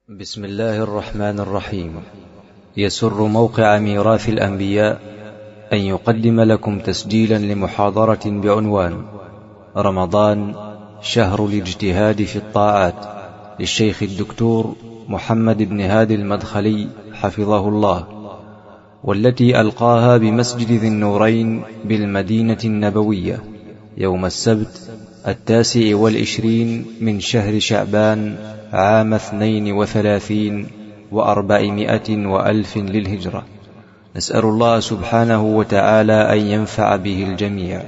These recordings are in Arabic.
بسم الله الرحمن الرحيم. يسر موقع ميراث الأنبياء أن يقدم لكم تسجيلا لمحاضرة بعنوان رمضان شهر الاجتهاد في الطاعات للشيخ الدكتور محمد بن هادي المدخلي حفظه الله، والتي ألقاها بمسجد ذي النورين بالمدينة النبوية يوم السبت 29 من شهر شعبان عام 32 و400 وألف للهجرة. نسأل الله سبحانه وتعالى أن ينفع به الجميع.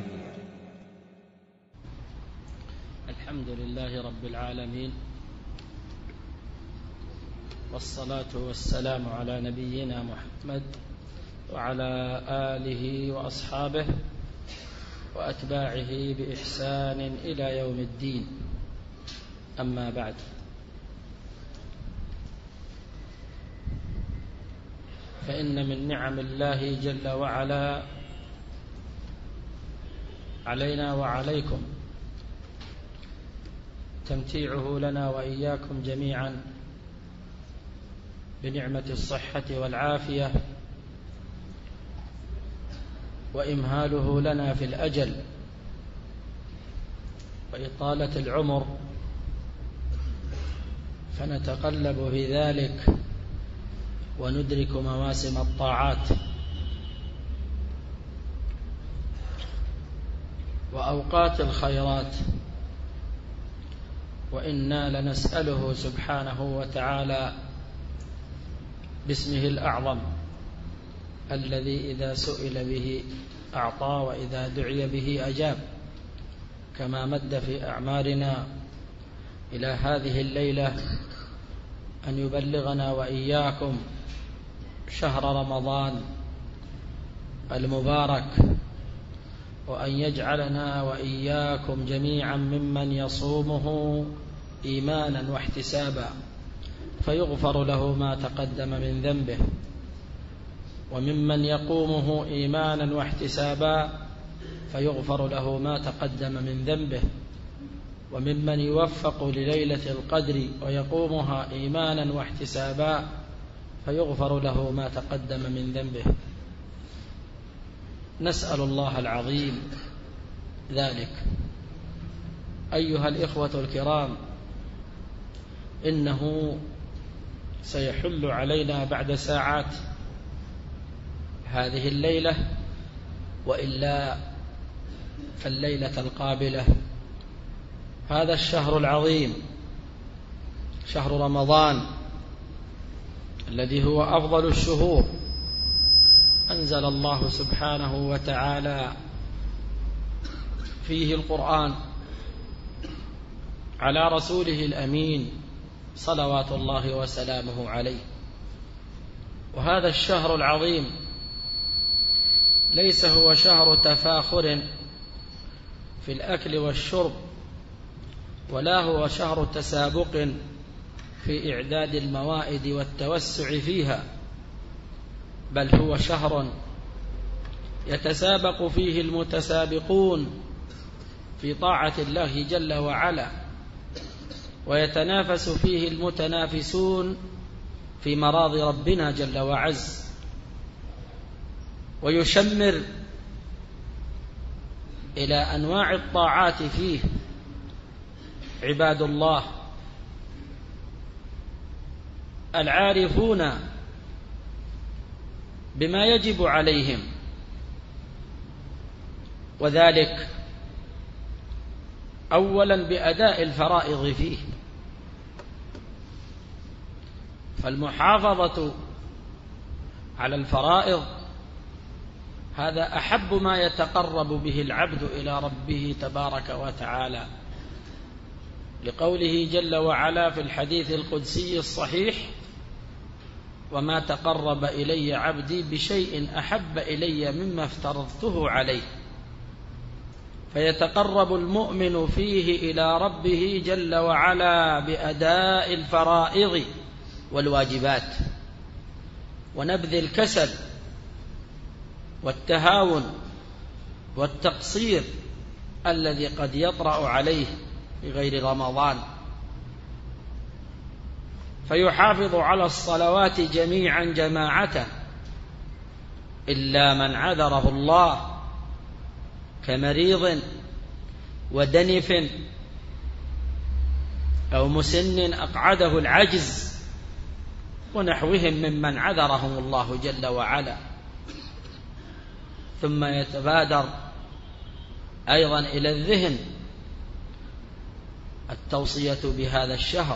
الحمد لله رب العالمين، والصلاة والسلام على نبينا محمد وعلى آله وأصحابه وأتباعه بإحسان إلى يوم الدين. أما بعد، فإن من نعم الله جل وعلا علينا وعليكم تمتيعه لنا وإياكم جميعا بنعمة الصحة والعافية، وإمهاله لنا في الأجل وإطالة العمر، فنتقلب في ذلك وندرك مواسم الطاعات وأوقات الخيرات، وإنا لنسأله سبحانه وتعالى باسمه الأعظم الذي إذا سئل به أعطى وإذا دعي به أجاب، كما مد في أعمارنا إلى هذه الليلة أن يبلغنا وإياكم شهر رمضان المبارك، وأن يجعلنا وإياكم جميعا ممن يصومه إيمانا واحتسابا فيغفر له ما تقدم من ذنبه، وممن يقومه إيمانا واحتسابا فيغفر له ما تقدم من ذنبه، وممن يوفق لليلة القدر ويقومها إيمانا واحتسابا فيغفر له ما تقدم من ذنبه. نسأل الله العظيم ذلك. أيها الإخوة الكرام، إنه سيحل علينا بعد ساعات هذه الليلة، وإلا فالليلة القابلة هذا الشهر العظيم، شهر رمضان الذي هو أفضل الشهور. أنزل الله سبحانه وتعالى فيه القرآن على رسوله الأمين صلوات الله وسلامه عليه. وهذا الشهر العظيم ليس هو شهر تفاخر في الأكل والشرب، ولا هو شهر تسابق في إعداد الموائد والتوسع فيها، بل هو شهر يتسابق فيه المتسابقون في طاعة الله جل وعلا، ويتنافس فيه المتنافسون في مراضي ربنا جل وعز، ويشمر إلى أنواع الطاعات فيه عباد الله العارفون بما يجب عليهم، وذلك أولا بأداء الفرائض فيه. فالمحافظة على الفرائض هذا أحب ما يتقرب به العبد إلى ربه تبارك وتعالى، لقوله جل وعلا في الحديث القدسي الصحيح: وما تقرب إلي عبدي بشيء أحب إلي مما افترضته عليه. فيتقرب المؤمن فيه إلى ربه جل وعلا بأداء الفرائض والواجبات، ونبذ الكسل والتهاون والتقصير الذي قد يطرأ عليه في غير رمضان. فيحافظ على الصلوات جميعا جماعة إلا من عذره الله كمريض ودنف أو مسن أقعده العجز ونحوهم ممن عذرهم الله جل وعلا. ثم يتبادر أيضا إلى الذهن التوصية بهذا الشهر،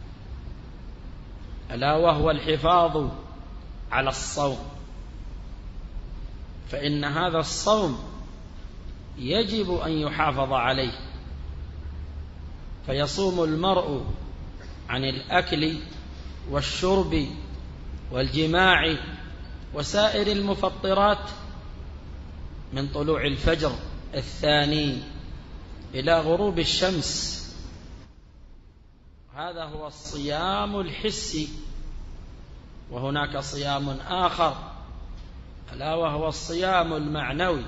ألا وهو الحفاظ على الصوم، فإن هذا الصوم يجب أن يحافظ عليه، فيصوم المرء عن الأكل والشرب والجماع وسائر المفطرات من طلوع الفجر الثاني إلى غروب الشمس. هذا هو الصيام الحسي. وهناك صيام آخر ألا وهو الصيام المعنوي،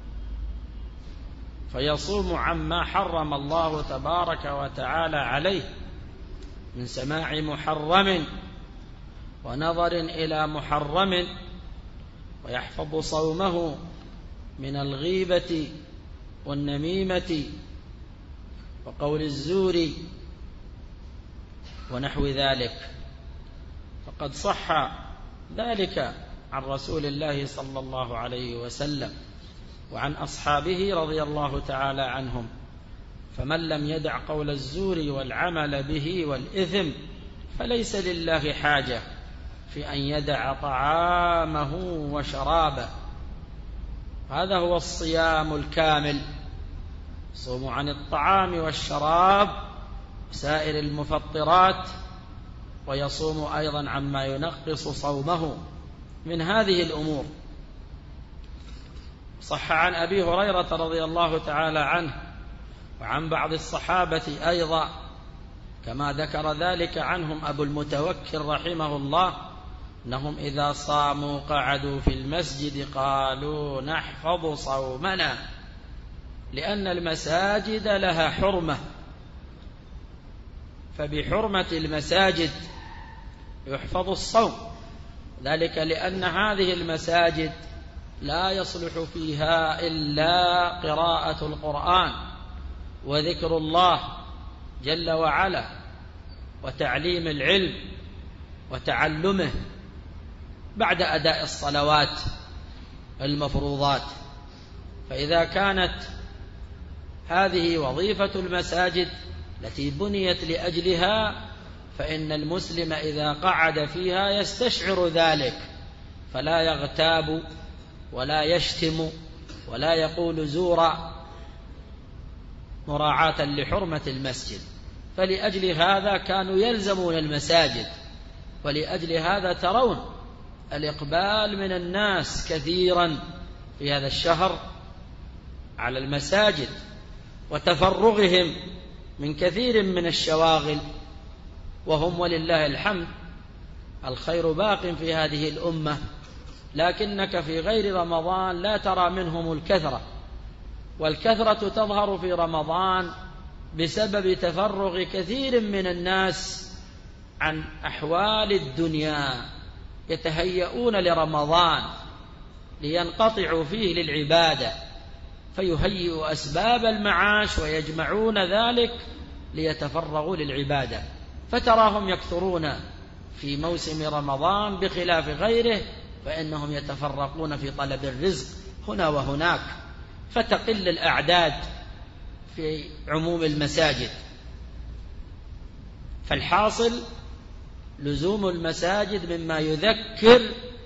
فيصوم عما حرم الله تبارك وتعالى عليه من سماع محرم ونظر إلى محرم، ويحفظ صومه من الغيبة والنميمة وقول الزور ونحو ذلك. فقد صح ذلك عن رسول الله صلى الله عليه وسلم وعن أصحابه رضي الله تعالى عنهم. فمن لم يدع قول الزور والعمل به والإثم فليس لله حاجة في أن يدع طعامه وشرابه. هذا هو الصيام الكامل، صوم عن الطعام والشراب وسائر المفطرات، ويصوم أيضا عما ينقص صومه من هذه الأمور. صح عن أبي هريرة رضي الله تعالى عنه وعن بعض الصحابة أيضا كما ذكر ذلك عنهم أبو المتوكل رحمه الله أنهم إذا صاموا قعدوا في المسجد قالوا نحفظ صومنا، لأن المساجد لها حرمة، فبحرمة المساجد يحفظ الصوم، ذلك لأن هذه المساجد لا يصلح فيها إلا قراءة القرآن وذكر الله جل وعلا وتعليم العلم وتعلمه بعد أداء الصلوات المفروضات. فإذا كانت هذه وظيفة المساجد التي بنيت لأجلها، فإن المسلم إذا قعد فيها يستشعر ذلك، فلا يغتاب ولا يشتم ولا يقول زورا مراعاة لحرمة المسجد. فلأجل هذا كانوا يلزمون المساجد، ولأجل هذا ترون الإقبال من الناس كثيرا في هذا الشهر على المساجد وتفرغهم من كثير من الشواغل، وهم ولله الحمد الخير باق في هذه الأمة، لكنك في غير رمضان لا ترى منهم الكثرة، والكثرة تظهر في رمضان بسبب تفرغ كثير من الناس عن أحوال الدنيا، يتهيئون لرمضان لينقطعوا فيه للعبادة، فيهيئوا أسباب المعاش ويجمعون ذلك ليتفرغوا للعبادة، فتراهم يكثرون في موسم رمضان بخلاف غيره، فإنهم يتفرقون في طلب الرزق هنا وهناك، فتقل الأعداد في عموم المساجد. فالحاصل لزوم المساجد مما يذكر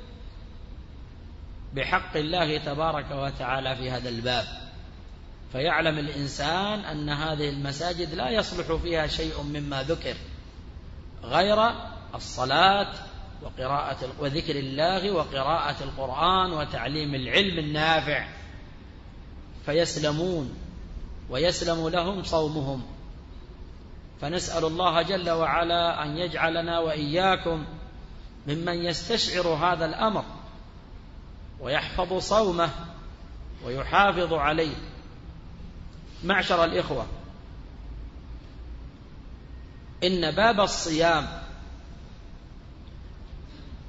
بحق الله تبارك وتعالى في هذا الباب، فيعلم الإنسان أن هذه المساجد لا يصلح فيها شيء مما ذكر غير الصلاة وذكر الله وقراءة القرآن وتعليم العلم النافع، فيسلمون ويسلم لهم صومهم. فنسأل الله جل وعلا أن يجعلنا وإياكم ممن يستشعر هذا الأمر ويحفظ صومه ويحافظ عليه. معشر الإخوة، إن باب الصيام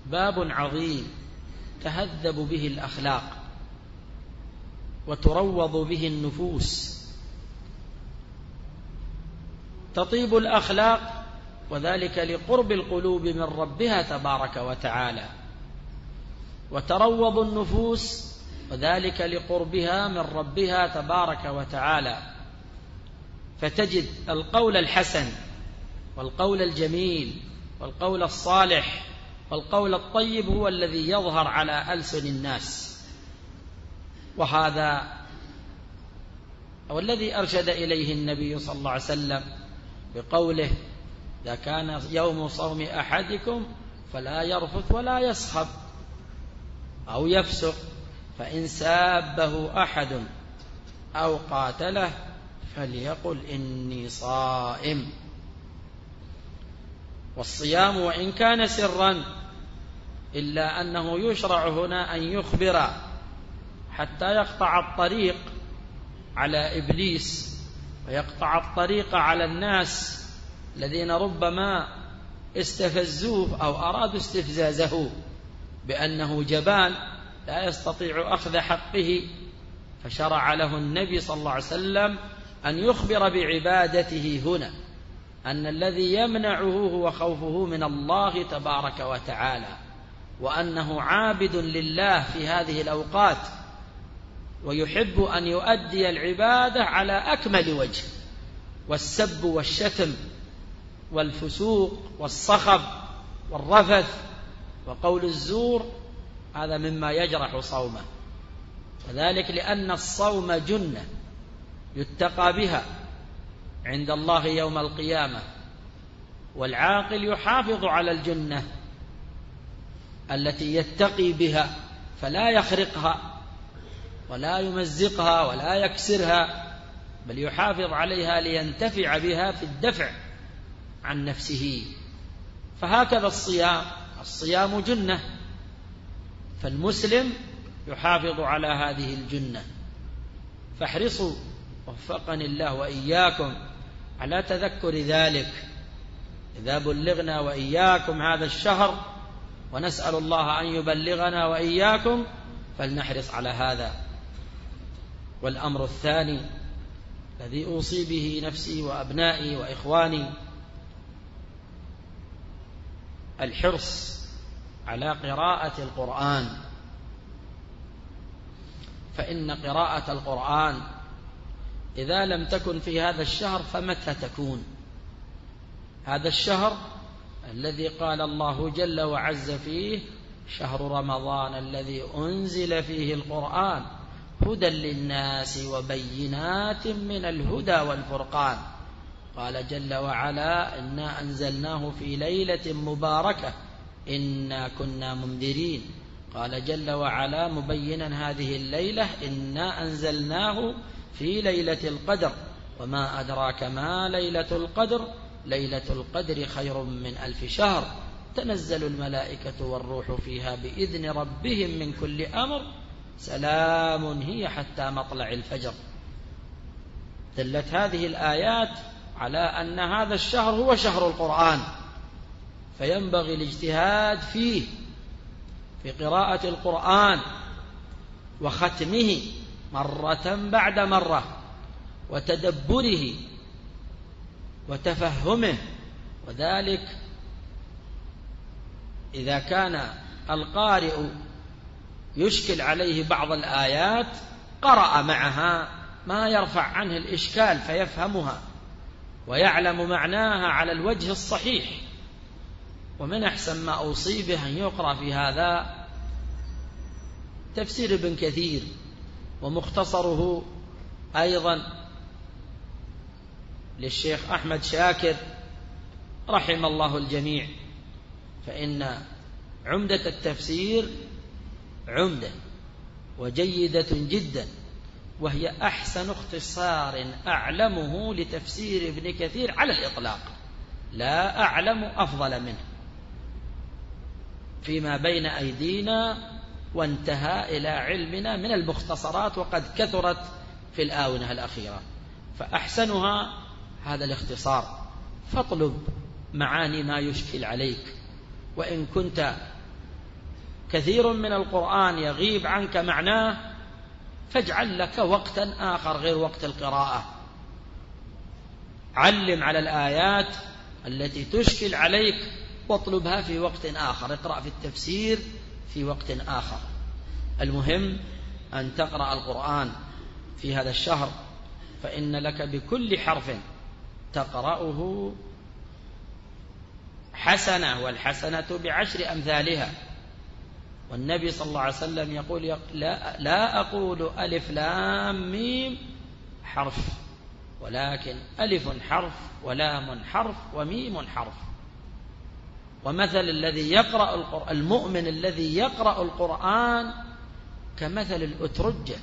باب عظيم تهذب به الأخلاق وتروض به النفوس، تطيب الأخلاق وذلك لقرب القلوب من ربها تبارك وتعالى، وتروض النفوس وذلك لقربها من ربها تبارك وتعالى. فتجد القول الحسن والقول الجميل والقول الصالح والقول الطيب هو الذي يظهر على ألسن الناس، وهذا هو الذي أرشد إليه النبي صلى الله عليه وسلم بقوله: إذا كان يوم صوم أحدكم فلا يرفث ولا يسخب أو يفسق، فإن سابه أحد أو قاتله فليقل إني صائم. والصيام وإن كان سرا إلا أنه يشرع هنا أن يخبر حتى يقطع الطريق على إبليس ويقطع الطريق على الناس الذين ربما استفزوه أو أرادوا استفزازه بأنه جبان لا يستطيع أخذ حقه، فشرع له النبي صلى الله عليه وسلم أن يخبر بعبادته هنا أن الذي يمنعه هو خوفه من الله تبارك وتعالى، وأنه عابد لله في هذه الأوقات ويحب أن يؤدي العبادة على أكمل وجه. والسب والشتم والفسوق والصخب والرفث وقول الزور هذا مما يجرح صومه، وذلك لأن الصوم جنة يتقى بها عند الله يوم القيامة، والعاقل يحافظ على الجنة التي يتقي بها فلا يخرقها ولا يمزقها ولا يكسرها، بل يحافظ عليها لينتفع بها في الدفع عن نفسه. فهكذا الصيام جنة، فالمسلم يحافظ على هذه الجنة. فاحرصوا وفقني الله وإياكم على تذكر ذلك إذا بلغنا وإياكم هذا الشهر، ونسأل الله أن يبلغنا وإياكم، فلنحرص على هذا. والأمر الثاني الذي أوصي به نفسي وأبنائي وإخواني الحرص على قراءة القرآن، فإن قراءة القرآن إذا لم تكن في هذا الشهر فمتى تكون؟ هذا الشهر الذي قال الله جل وعز فيه: شهر رمضان الذي أنزل فيه القرآن هدى للناس وبينات من الهدى والفرقان. قال جل وعلا: إنا أنزلناه في ليلة مباركة إنا كنا منذرين. قال جل وعلا مبينا هذه الليلة: إنا أنزلناه في ليلة القدر وما أدراك ما ليلة القدر ليلة القدر خير من 1000 شهر تنزل الملائكة والروح فيها بإذن ربهم من كل أمر سلام هي حتى مطلع الفجر. دلت هذه الآيات على أن هذا الشهر هو شهر القرآن، فينبغي الاجتهاد فيه في قراءة القرآن وختمه مرة بعد مرة وتدبره وتفهمه. وذلك إذا كان القارئ يشكل عليه بعض الآيات قرأ معها ما يرفع عنه الإشكال فيفهمها ويعلم معناها على الوجه الصحيح. ومن أحسن ما أوصي به أن يقرأ في هذا تفسير ابن كثير ومختصره أيضا للشيخ أحمد شاكر رحم الله الجميع، فإن عمدة التفسير عمدة وجيدة جدا، وهي أحسن اختصار أعلمه لتفسير ابن كثير على الإطلاق، لا أعلم أفضل منه فيما بين أيدينا وانتهى إلى علمنا من المختصرات، وقد كثرت في الآونة الأخيرة، فأحسنها هذا الاختصار. فاطلب معاني ما يشكل عليك، وإن كنت كثير من القرآن يغيب عنك معناه، فاجعل لك وقتا آخر غير وقت القراءة. علم على الآيات التي تشكل عليك واطلبها في وقت آخر، اقرأ في التفسير في وقت آخر. المهم أن تقرأ القرآن في هذا الشهر، فإن لك بكل حرف تقرأه حسنة، والحسنة بعشر أمثالها. والنبي صلى الله عليه وسلم يقول لا أقول ألف لام ميم حرف، ولكن ألف حرف ولام حرف وميم حرف. ومثل الذي يقرأ المؤمن الذي يقرأ القرآن كمثل الأترجة،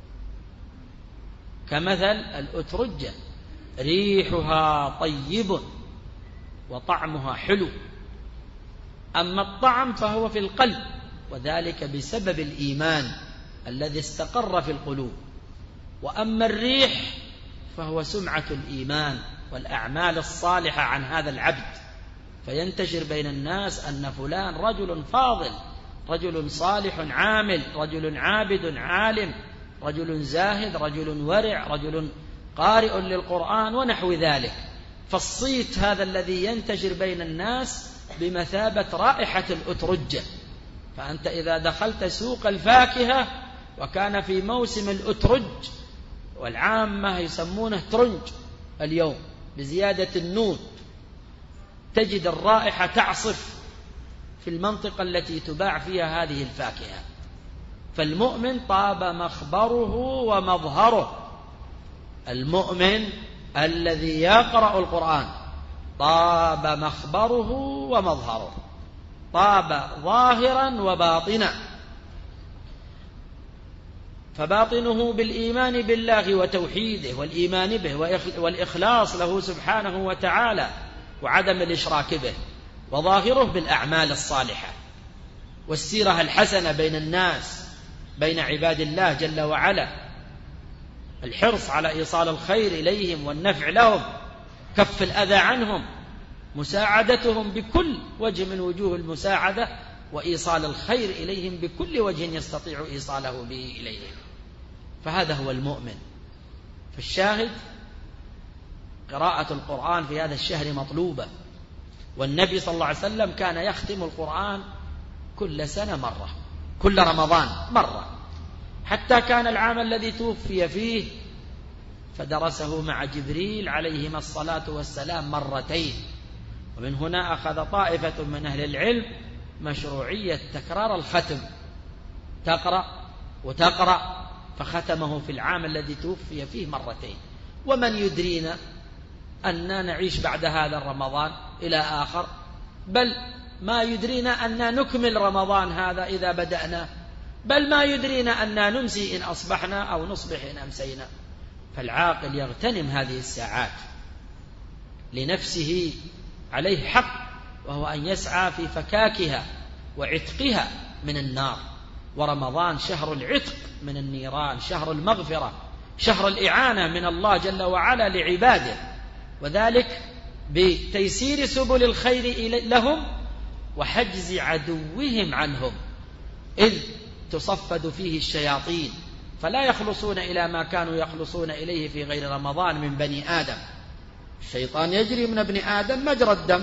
كمثل الأترجة ريحها طيب وطعمها حلو. أما الطعم فهو في القلب، وذلك بسبب الإيمان الذي استقر في القلوب. وأما الريح فهو سمعة الإيمان والأعمال الصالحة عن هذا العبد، فينتشر بين الناس أن فلان رجل فاضل، رجل صالح عامل، رجل عابد عالم، رجل زاهد، رجل ورع، رجل قارئ للقرآن ونحو ذلك. فالصيت هذا الذي ينتشر بين الناس بمثابة رائحة الأترجة. فأنت إذا دخلت سوق الفاكهة وكان في موسم الأترج، والعامة يسمونه ترنج اليوم بزيادة النون، تجد الرائحة تعصف في المنطقة التي تباع فيها هذه الفاكهة. فالمؤمن طاب مخبره ومظهره، المؤمن الذي يقرأ القرآن طاب مخبره ومظهره، طاب ظاهرا وباطنا. فباطنه بالإيمان بالله وتوحيده والإيمان به والإخلاص له سبحانه وتعالى وعدم الإشراك به، وظاهره بالأعمال الصالحة والسيرة الحسنة بين الناس، بين عباد الله جل وعلا، الحرص على إيصال الخير إليهم والنفع لهم، كف الأذى عنهم، مساعدتهم بكل وجه من وجوه المساعدة، وإيصال الخير إليهم بكل وجه يستطيع إيصاله به إليهم. فهذا هو المؤمن. فالشاهد قراءة القرآن في هذا الشهر مطلوبة. والنبي صلى الله عليه وسلم كان يختم القرآن كل سنة مرة، كل رمضان مرة، حتى كان العام الذي توفي فيه فدرسه مع جبريل عليهما الصلاة والسلام مرتين. ومن هنا أخذ طائفة من أهل العلم مشروعية تكرار الختم، تقرأ وتقرأ، فختمه في العام الذي توفي فيه مرتين. ومن يدرينا أننا نعيش بعد هذا الرمضان إلى آخر، بل ما يدرينا أننا نكمل رمضان هذا إذا بدأنا، بل ما يدرينا أننا نمسي إن أصبحنا أو نصبح إن أمسينا. فالعاقل يغتنم هذه الساعات لنفسه، عليه حق، وهو أن يسعى في فكاكها وعتقها من النار. ورمضان شهر العتق من النيران، شهر المغفرة، شهر الإعانة من الله جل وعلا لعباده، وذلك بتيسير سبل الخير لهم وحجز عدوهم عنهم، إذ تصفد فيه الشياطين فلا يخلصون إلى ما كانوا يخلصون إليه في غير رمضان من بني آدم. الشيطان يجري من ابن آدم مجرى الدم،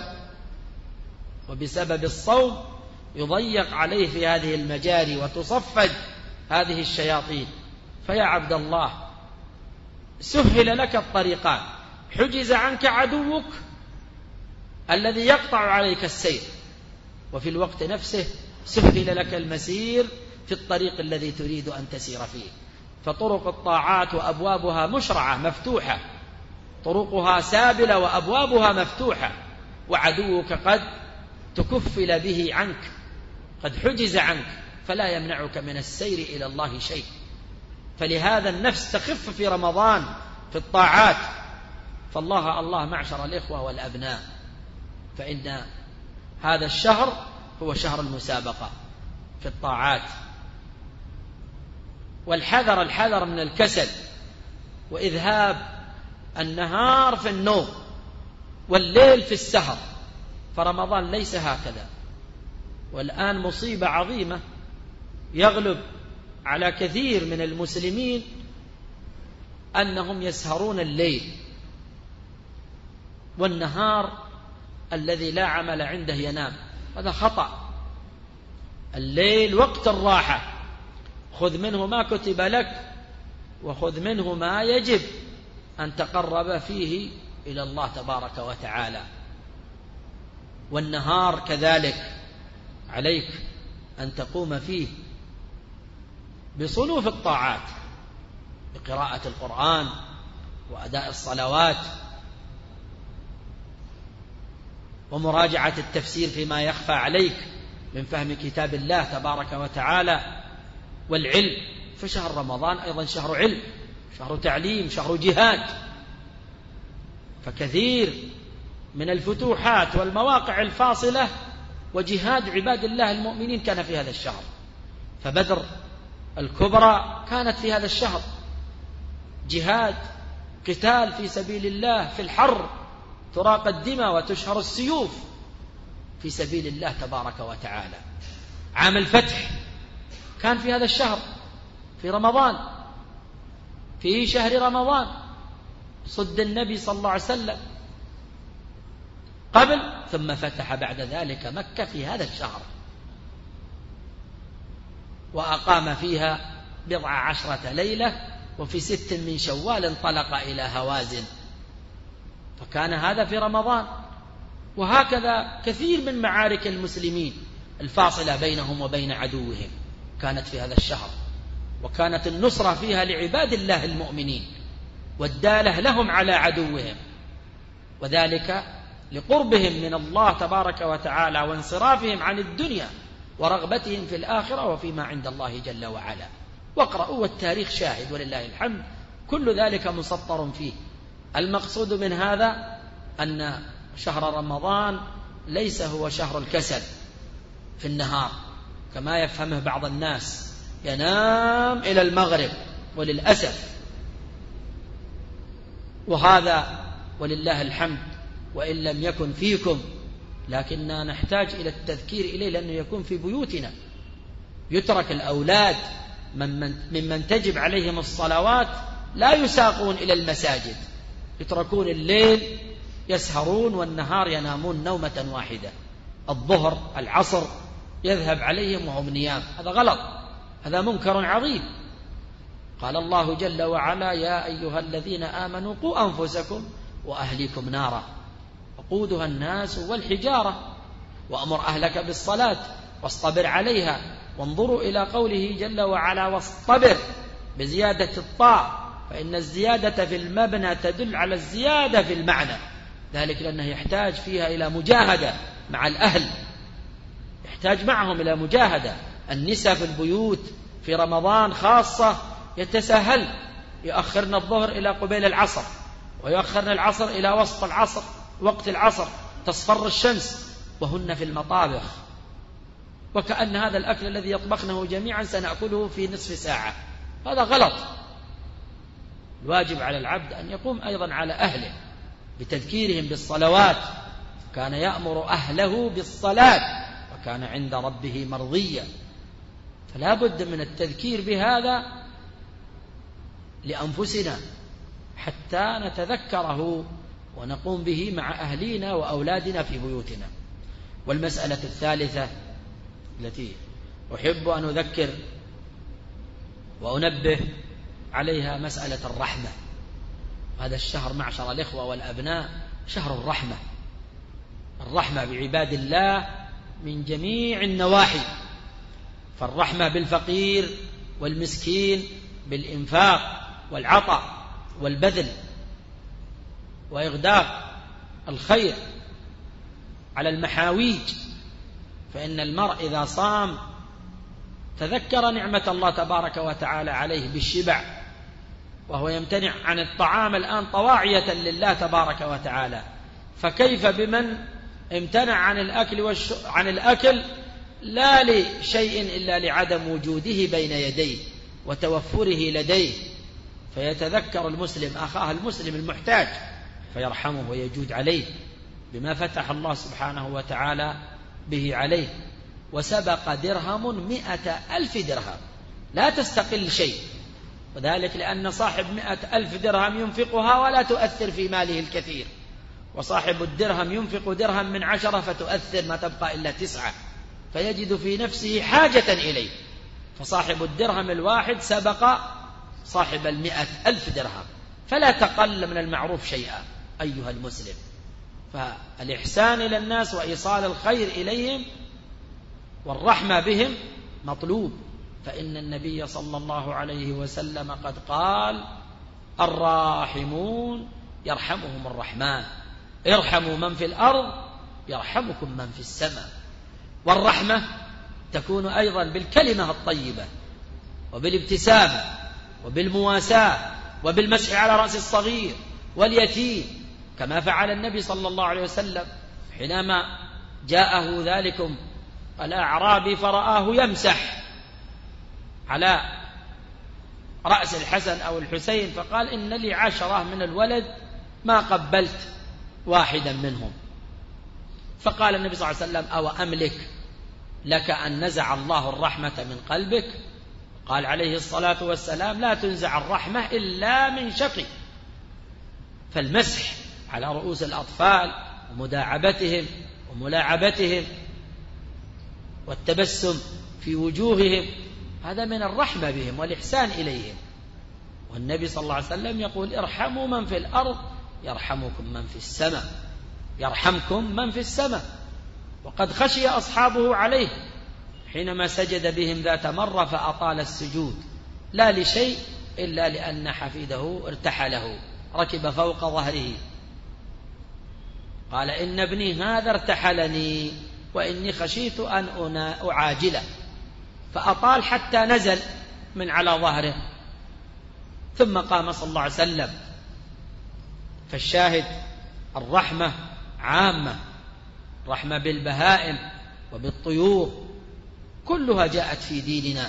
وبسبب الصوم يضيق عليه في هذه المجاري وتصفد هذه الشياطين. فيا عبد الله، سهل لك الطريقان، حجز عنك عدوك الذي يقطع عليك السير، وفي الوقت نفسه سهل لك المسير في الطريق الذي تريد أن تسير فيه. فطرق الطاعات وأبوابها مشرعة مفتوحة، طرقها سابلة وأبوابها مفتوحة، وعدوك قد تكفل به عنك، قد حجز عنك، فلا يمنعك من السير إلى الله شيء. فلهذا النفس تخف في رمضان في الطاعات. فالله معشر الإخوة والأبناء، فإن هذا الشهر هو شهر المسابقة في الطاعات، والحذر من الكسل وإذهاب النهار في النوم والليل في السهر. فرمضان ليس هكذا. والآن مصيبة عظيمة يغلب على كثير من المسلمين أنهم يسهرون الليل، والنهار الذي لا عمل عنده ينام. هذا خطأ. الليل وقت الراحة، خذ منه ما كتب لك، وخذ منه ما يجب أن تقرب فيه إلى الله تبارك وتعالى. والنهار كذلك عليك أن تقوم فيه بصنوف الطاعات، بقراءة القرآن وأداء الصلوات ومراجعة التفسير فيما يخفى عليك من فهم كتاب الله تبارك وتعالى والعلم. فشهر رمضان أيضا شهر علم، شهر تعليم، شهر جهاد. فكثير من الفتوحات والمواقع الفاصلة وجهاد عباد الله المؤمنين كان في هذا الشهر. فبدر الكبرى كانت في هذا الشهر، جهاد، قتال في سبيل الله في الحر، تراق الدماء وتشهر السيوف في سبيل الله تبارك وتعالى. عام الفتح كان في هذا الشهر، في رمضان، في شهر رمضان، صد النبي صلى الله عليه وسلم قبل، ثم فتح بعد ذلك مكة في هذا الشهر، وأقام فيها 14 ليلة، وفي 6 من شوال انطلق إلى هوازن. فكان هذا في رمضان. وهكذا كثير من معارك المسلمين الفاصلة بينهم وبين عدوهم كانت في هذا الشهر، وكانت النصرة فيها لعباد الله المؤمنين والدالة لهم على عدوهم، وذلك لقربهم من الله تبارك وتعالى وانصرافهم عن الدنيا ورغبتهم في الآخرة وفيما عند الله جل وعلا. واقرأوا والتاريخ شاهد ولله الحمد، كل ذلك مسطر فيه. المقصود من هذا أن شهر رمضان ليس هو شهر الكسل في النهار كما يفهمه بعض الناس، ينام إلى المغرب وللأسف. وهذا ولله الحمد وإن لم يكن فيكم، لكننا نحتاج إلى التذكير إليه، لأنه يكون في بيوتنا. يترك الأولاد ممن تجب عليهم الصلوات لا يساقون إلى المساجد، يتركون الليل يسهرون والنهار ينامون نومة واحدة. الظهر العصر يذهب عليهم وهم نيام. هذا غلط، هذا منكر عظيم. قال الله جل وعلا: يا أيها الذين آمنوا قوا أنفسكم وأهليكم نارا وقودها الناس والحجارة وأمر أهلك بالصلاة واصطبر عليها. وانظروا إلى قوله جل وعلا: واصطبر بزيادة الطاء، فإن الزيادة في المبنى تدل على الزيادة في المعنى، ذلك لأنه يحتاج فيها إلى مجاهدة مع الأهل، يحتاج معهم إلى مجاهدة. النساء في البيوت في رمضان خاصة يتساهل، يؤخرن الظهر إلى قبيل العصر، ويؤخرن العصر إلى وسط العصر، وقت العصر تصفر الشمس وهن في المطابخ، وكأن هذا الأكل الذي يطبخنه جميعا سنأكله في نصف ساعة. هذا غلط. الواجب على العبد أن يقوم أيضا على أهله بتذكيرهم بالصلوات، كان يأمر أهله بالصلاة وكان عند ربه مرضيا. فلا بد من التذكير بهذا لأنفسنا حتى نتذكره ونقوم به مع أهلينا وأولادنا في بيوتنا. والمسألة الثالثة التي أحب أن أذكر وأنبه عليها مسألة الرحمة. هذا الشهر معشر الإخوة والأبناء شهر الرحمة، الرحمة بعباد الله من جميع النواحي. فالرحمة بالفقير والمسكين بالإنفاق والعطاء والبذل وإغداق الخير على المحاويج. فإن المرء إذا صام تذكر نعمة الله تبارك وتعالى عليه بالشبع، وهو يمتنع عن الطعام الآن طواعية لله تبارك وتعالى، فكيف بمن امتنع عن الأكل لا لشيء إلا لعدم وجوده بين يديه وتوفره لديه؟ فيتذكر المسلم أخاه المسلم المحتاج فيرحمه ويجود عليه بما فتح الله سبحانه وتعالى به عليه. وسبق درهم 100,000 درهم، لا تستقل شيء، وذلك لأن صاحب 100,000 درهم ينفقها ولا تؤثر في ماله الكثير، وصاحب الدرهم ينفق درهم من 10 فتؤثر، ما تبقى إلا 9، فيجد في نفسه حاجة إليه، فصاحب الدرهم الواحد سبق صاحب 100,000 درهم، فلا تقل من المعروف شيئا أيها المسلم. فالإحسان إلى الناس وإيصال الخير إليهم والرحمة بهم مطلوب، فإن النبي صلى الله عليه وسلم قد قال: الراحمون يرحمهم الرحمن، ارحموا من في الأرض يرحمكم من في السماء. والرحمة تكون أيضا بالكلمة الطيبة وبالابتسامة وبالمواساة وبالمسح على رأس الصغير واليتيم، كما فعل النبي صلى الله عليه وسلم حينما جاءه ذلكم الأعرابي فرآه يمسح على رأس الحسن أو الحسين، فقال: إن لي 10 من الولد ما قبلت واحدا منهم. فقال النبي صلى الله عليه وسلم: أو أملك لك أن نزع الله الرحمة من قلبك؟ قال عليه الصلاة والسلام: لا تنزع الرحمة إلا من شقي. فالمسح على رؤوس الأطفال ومداعبتهم وملاعبتهم والتبسم في وجوههم هذا من الرحمة بهم والإحسان إليهم. والنبي صلى الله عليه وسلم يقول: ارحموا من في الأرض يرحمكم من في السماء، يرحمكم من في السماء. وقد خشي أصحابه عليه حينما سجد بهم ذات مرة فأطال السجود، لا لشيء إلا لأن حفيده ارتحله، ركب فوق ظهره، قال: إن ابني هذا ارتحلني وإني خشيت أن أعاجله، فأطال حتى نزل من على ظهره، ثم قام صلى الله عليه وسلم. فالشاهد الرحمة عامة، رحمة بالبهائم وبالطيور، كلها جاءت في ديننا،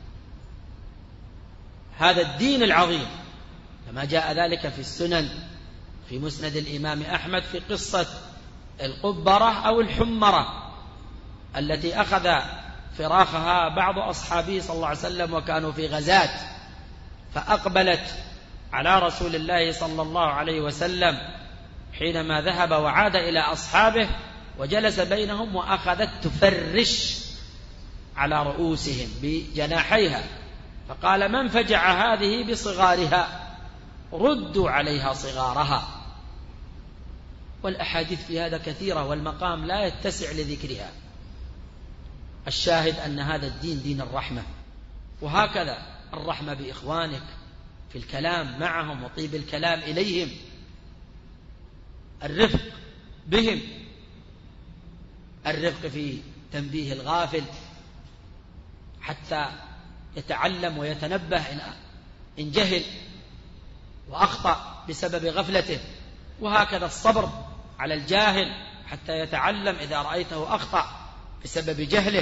هذا الدين العظيم، كما جاء ذلك في السنن في مسند الإمام أحمد في قصة القبرة أو الحمرة التي أخذ فراخها بعض أصحابه صلى الله عليه وسلم وكانوا في غزاة، فأقبلت على رسول الله صلى الله عليه وسلم حينما ذهب وعاد إلى أصحابه، وجلس بينهم وأخذت تفرش على رؤوسهم بجناحيها، فقال: من فجع هذه بصغارها؟ ردوا عليها صغارها. والأحاديث في هذا كثيرة والمقام لا يتسع لذكرها. الشاهد أن هذا الدين دين الرحمة، وهكذا الرحمة بإخوانك في الكلام معهم وطيب الكلام إليهم، الرفق بهم، الرفق في تنبيه الغافل حتى يتعلم ويتنبه إن جهل وأخطأ بسبب غفلته، وهكذا الصبر على الجاهل حتى يتعلم إذا رأيته أخطأ بسبب جهله.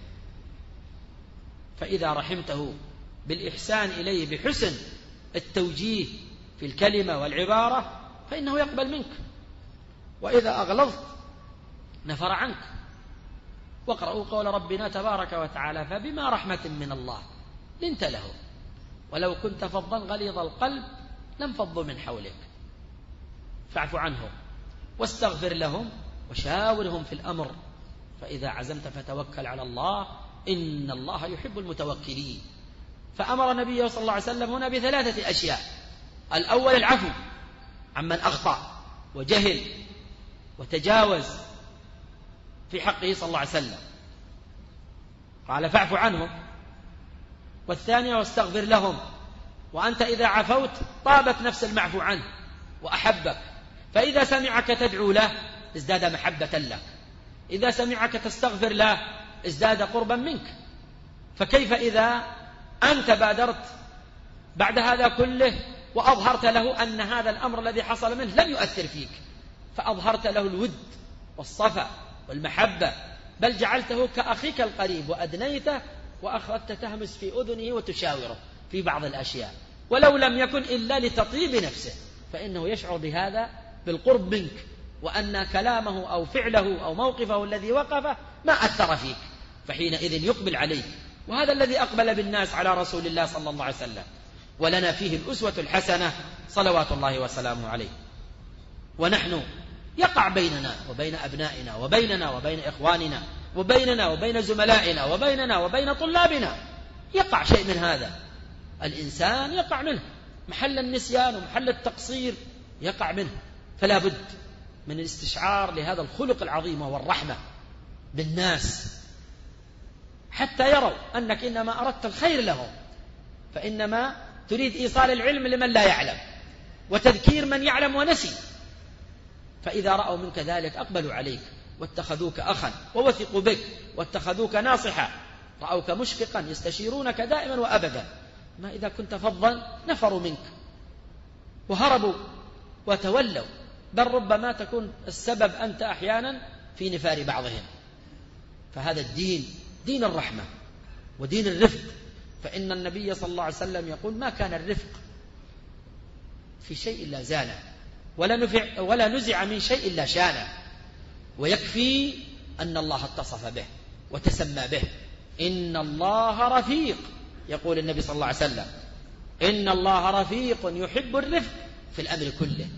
فإذا رحمته بالإحسان إليه بحسن التوجيه في الكلمة والعبارة فإنه يقبل منك، وإذا أغلظت نفر عنك. واقرأوا قول ربنا تبارك وتعالى: فبما رحمة من الله لنت له ولو كنت فظا غليظ القلب لانفضوا من حولك فاعف عنهم واستغفر لهم وشاورهم في الأمر فإذا عزمت فتوكل على الله إن الله يحب المتوكلين. فأمر النبي صلى الله عليه وسلم هنا ب3 أشياء: الأول العفو عمن أخطأ وجهل وتجاوز في حقه صلى الله عليه وسلم، قال: فاعف عنهم. والثانية: واستغفر لهم، وأنت إذا عفوت طابت نفس المعفو عنه وأحبك، فإذا سمعك تدعو له ازداد محبة لك، إذا سمعك تستغفر له ازداد قربا منك. فكيف إذا أنت بادرت بعد هذا كله وأظهرت له أن هذا الأمر الذي حصل منه لم يؤثر فيك، فأظهرت له الود والصفا والمحبة، بل جعلته كأخيك القريب وأدنيته وأخذت تهمس في أذنه وتشاوره في بعض الأشياء، ولو لم يكن إلا لتطيب نفسه، فإنه يشعر بهذا بالقرب منك، وأن كلامه أو فعله أو موقفه الذي وقفه ما أثر فيك، فحينئذ يقبل عليك. وهذا الذي أقبل بالناس على رسول الله صلى الله عليه وسلم، ولنا فيه الأسوة الحسنة صلوات الله وسلامه عليه. ونحن يقع بيننا وبين أبنائنا وبيننا وبين إخواننا وبيننا وبين زملائنا وبيننا وبين طلابنا يقع شيء من هذا، الإنسان يقع منه، محل النسيان ومحل التقصير يقع منه. فلا بد من الاستشعار لهذا الخلق العظيم وهو الرحمة بالناس، حتى يروا أنك إنما أردت الخير لهم، فإنما تريد إيصال العلم لمن لا يعلم وتذكير من يعلم ونسي. فإذا رأوا منك ذلك أقبلوا عليك واتخذوك أخا ووثقوا بك واتخذوك ناصحا، رأوك مشفقا يستشيرونك دائما وأبدا. ما إذا كنت فظا نفروا منك وهربوا وتولوا، بل ربما تكون السبب أنت أحيانا في نفار بعضهم. فهذا الدين دين الرحمة ودين الرفق، فإن النبي صلى الله عليه وسلم يقول: ما كان الرفق في شيء إلا زانه، ولا نزع من شيء إلا شانه. ويكفي أن الله اتصف به وتسمى به. إن الله رفيق، يقول النبي صلى الله عليه وسلم: إن الله رفيق يحب الرفق في الأمر كله.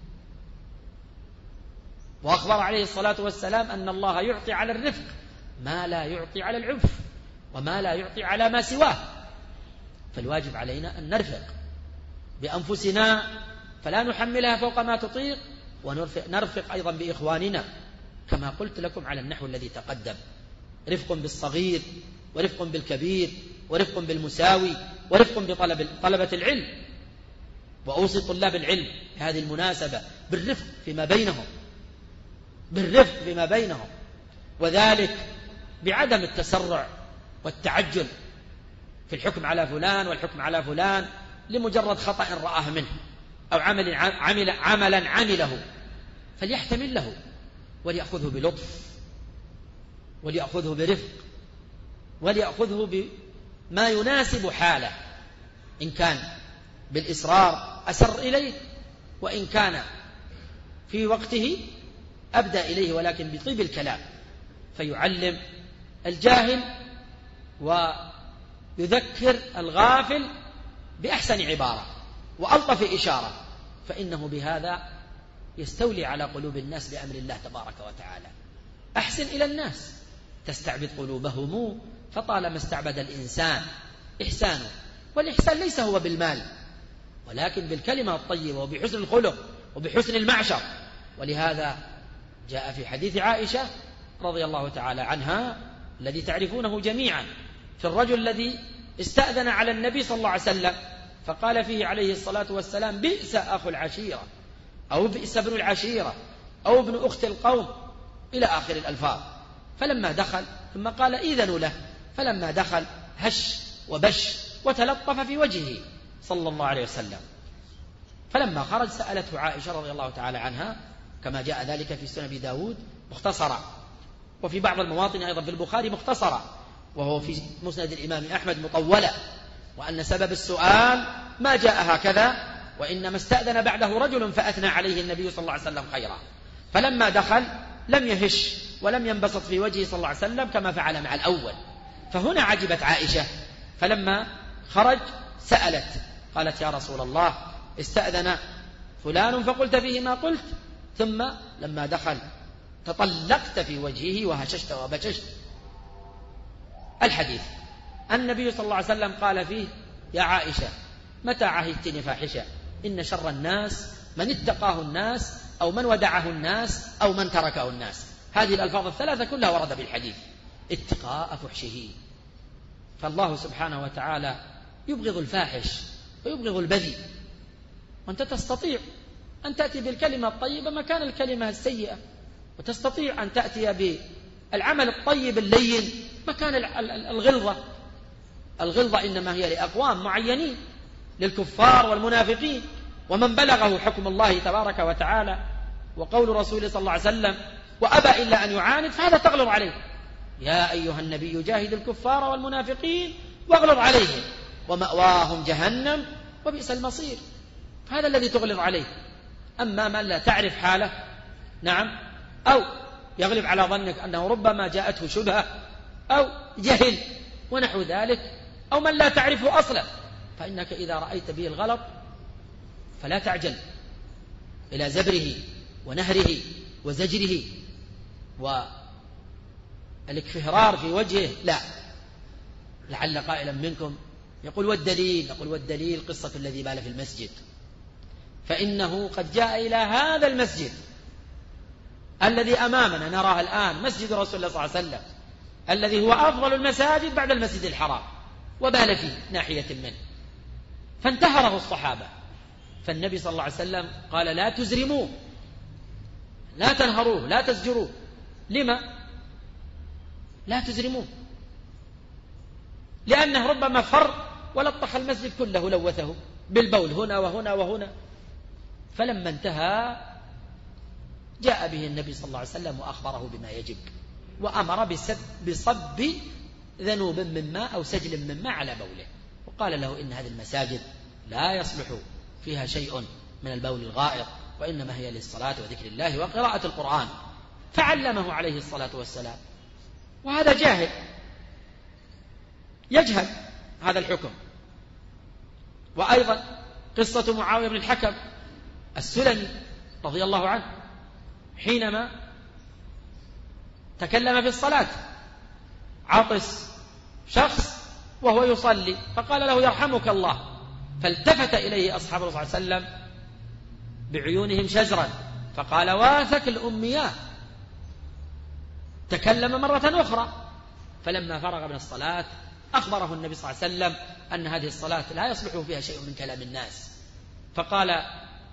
وأخبر عليه الصلاة والسلام أن الله يعطي على الرفق ما لا يعطي على العنف وما لا يعطي على ما سواه. فالواجب علينا أن نرفق بأنفسنا فلا نحملها فوق ما تطيق، ونرفق أيضا بإخواننا كما قلت لكم على النحو الذي تقدم: رفق بالصغير ورفق بالكبير ورفق بالمساوي ورفق بطلبة العلم. وأوصي طلاب العلم بهذه المناسبة بالرفق فيما بينهم، بالرفق فيما بينهم، وذلك بعدم التسرع والتعجل في الحكم على فلان والحكم على فلان لمجرد خطأ رآه منه أو عملا عمله، فليحتمل له وليأخذه بلطف وليأخذه برفق وليأخذه بما يناسب حاله. إن كان بالإصرار أسر إليه، وإن كان في وقته أبدأ إليه ولكن بطيب الكلام، فيعلم الجاهل ويذكر الغافل بأحسن عبارة وألطف إشارة، فإنه بهذا يستولي على قلوب الناس بأمر الله تبارك وتعالى. أحسن إلى الناس تستعبد قلوبهم، فطالما استعبد الإنسان إحسانه، والإحسان ليس هو بالمال ولكن بالكلمة الطيبة وبحسن الخلق وبحسن المعشر. ولهذا جاء في حديث عائشة رضي الله تعالى عنها الذي تعرفونه جميعا، في الرجل الذي استأذن على النبي صلى الله عليه وسلم فقال فيه عليه الصلاة والسلام: بئس أخو العشيرة، أو بئس ابن العشيرة، أو ابن أخت القوم، إلى آخر الألفاظ. فلما دخل ثم قال: إذنوا له. فلما دخل هش وبش وتلطف في وجهه صلى الله عليه وسلم. فلما خرج سألته عائشة رضي الله تعالى عنها كما جاء ذلك في سنن أبي داود مختصرا، وفي بعض المواطن أيضا في البخاري مختصرا، وهو في مسند الإمام أحمد مطولا، وأن سبب السؤال ما جاء هكذا، وإنما استأذن بعده رجل فأثنى عليه النبي صلى الله عليه وسلم خيرا. فلما دخل لم يهش ولم ينبسط في وجهه صلى الله عليه وسلم كما فعل مع الأول. فهنا عجبت عائشة، فلما خرج سألت قالت: يا رسول الله، استأذن فلان فقلت فيه ما قلت، ثم لما دخل تطلقت في وجهه وهششت وبششت. الحديث النبي صلى الله عليه وسلم قال فيه: يا عائشة، متى عهدتني فاحشة؟ إن شر الناس من اتقاه الناس، أو من ودعه الناس، أو من تركه الناس. هذه الألفاظ الثلاثة كلها ورد بالحديث: اتقاء فحشه. فالله سبحانه وتعالى يبغض الفاحش ويبغض البذيء، وأنت تستطيع أن تأتي بالكلمة الطيبة مكان الكلمة السيئة، وتستطيع أن تأتي بالعمل الطيب اللين مكان الغلظة. الغلظة إنما هي لأقوام معينين، للكفار والمنافقين، ومن بلغه حكم الله تبارك وتعالى وقول رسوله صلى الله عليه وسلم وأبى إلا أن يعاند، فهذا تغلظ عليه. يا أيها النبي جاهد الكفار والمنافقين واغلظ عليهم ومأواهم جهنم وبئس المصير. هذا الذي تغلظ عليه. أما من لا تعرف حاله، نعم، أو يغلب على ظنك أنه ربما جاءته شبهة أو جهل ونحو ذلك، أو من لا تعرفه أصلا، فإنك إذا رأيت به الغلط فلا تعجل إلى زبره ونهره وزجره والاكفهرار في وجهه، لا. لعل قائلا منكم يقول والدليل، نقول والدليل قصة الذي بال في المسجد، فإنه قد جاء إلى هذا المسجد الذي أمامنا نراه الآن، مسجد رسول الله صلى الله عليه وسلم، الذي هو أفضل المساجد بعد المسجد الحرام، وبال فيه ناحية منه، فانتهره الصحابة، فالنبي صلى الله عليه وسلم قال لا تزرموه، لا تنهروه، لا تزجروه. لما لا تزرموه؟ لأنه ربما فر ولطخ المسجد كله، لوثه بالبول هنا وهنا وهنا. فلما انتهى جاء به النبي صلى الله عليه وسلم وأخبره بما يجب، وأمر بصب ذنوب من ماء أو سجل من ماء على بوله، وقال له إن هذه المساجد لا يصلح فيها شيء من البول الغائط، وإنما هي للصلاة وذكر الله وقراءة القرآن، فعلمه عليه الصلاة والسلام. وهذا جاهل يجهل هذا الحكم. وأيضا قصة معاوية بن الحكم السلمي رضي الله عنه، حينما تكلم في الصلاة عطس شخص وهو يصلي، فقال له يرحمك الله، فالتفت إليه أصحاب الرسول صلى الله عليه وسلم بعيونهم شزرا، فقال واثك الأمياء. تكلم مرة أخرى، فلما فرغ من الصلاة أخبره النبي صلى الله عليه وسلم أن هذه الصلاة لا يصلح فيها شيء من كلام الناس، فقال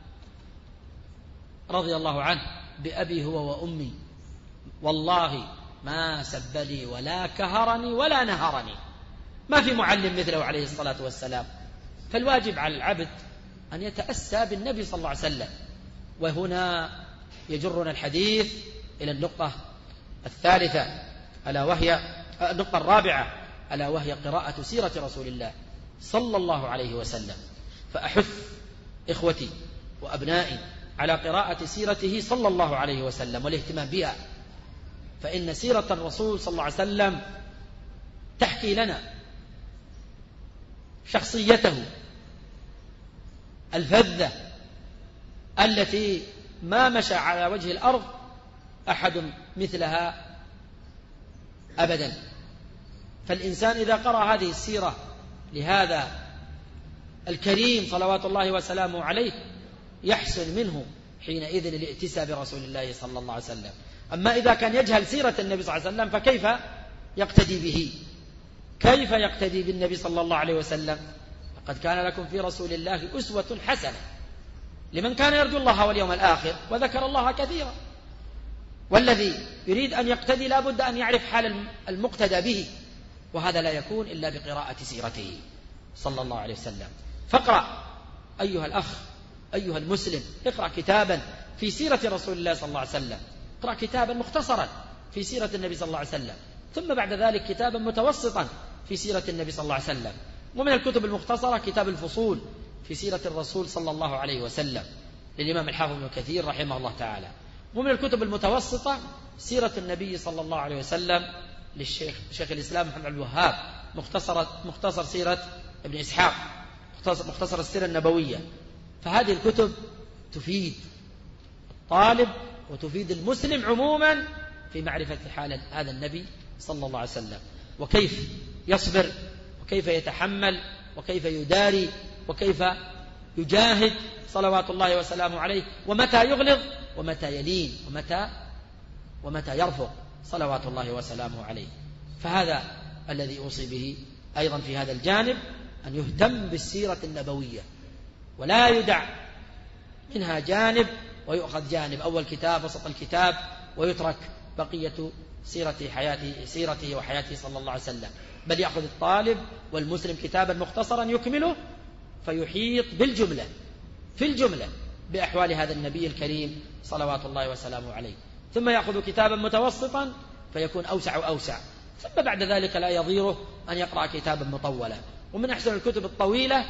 رضي الله عنه بأبي هو وأمي والله ما سبني ولا كهرني ولا نهرني، ما في معلم مثله عليه الصلاة والسلام. فالواجب على العبد أن يتأسى بالنبي صلى الله عليه وسلم. وهنا يجرنا الحديث إلى النقطة الثالثة، ألا وهي النقطة الرابعة، ألا وهي قراءة سيرة رسول الله صلى الله عليه وسلم. فأحث إخوتي وأبنائي على قراءة سيرته صلى الله عليه وسلم والاهتمام بها، فإن سيرة الرسول صلى الله عليه وسلم تحكي لنا شخصيته الفذة التي ما مشى على وجه الأرض أحد مثلها أبدا. فالإنسان إذا قرأ هذه السيرة لهذا الكريم صلوات الله وسلامه عليه يحسن منه حينئذ الائتساء برسول الله صلى الله عليه وسلم. أما إذا كان يجهل سيرة النبي صلى الله عليه وسلم فكيف يقتدي به؟ كيف يقتدي بالنبي صلى الله عليه وسلم؟ لقد كان لكم في رسول الله أسوة حسنة لمن كان يرجو الله واليوم الآخر وذكر الله كثيرا. والذي يريد أن يقتدي لا بد أن يعرف حال المقتدى به، وهذا لا يكون إلا بقراءة سيرته صلى الله عليه وسلم. فاقرأ أيها الأخ أيها المسلم، اقرأ كتابا في سيرة رسول الله صلى الله عليه وسلم، اقرأ كتابا مختصرا في سيرة النبي صلى الله عليه وسلم، ثم بعد ذلك كتابا متوسطا في سيرة النبي صلى الله عليه وسلم. ومن الكتب المختصرة كتاب الفصول في سيرة الرسول صلى الله عليه وسلم للإمام الحافظ ابن كثير رحمه الله تعالى. ومن الكتب المتوسطة سيرة النبي صلى الله عليه وسلم للشيخ الإسلام محمد عبد الوهاب، مختصر سيرة ابن إسحاق، مختصر السيرة النبوية. فهذه الكتب تفيد الطالب وتفيد المسلم عموما في معرفة حال هذا النبي صلى الله عليه وسلم، وكيف يصبر وكيف يتحمل وكيف يداري وكيف يجاهد صلوات الله وسلامه عليه، ومتى يغلظ ومتى يلين ومتى يرفق صلوات الله وسلامه عليه. فهذا الذي أوصي به أيضا في هذا الجانب، أن يهتم بالسيرة النبوية ولا يدع منها جانب ويؤخذ جانب، أول كتاب وسط الكتاب ويترك بقية سيرته وحياته صلى الله عليه وسلم، بل يأخذ الطالب والمسلم كتابا مختصرا يكمله فيحيط في الجملة بأحوال هذا النبي الكريم صلوات الله وسلامه عليه، ثم يأخذ كتابا متوسطا فيكون أوسع، ثم بعد ذلك لا يضيره أن يقرأ كتابا مطولا. ومن أحسن الكتب الطويلة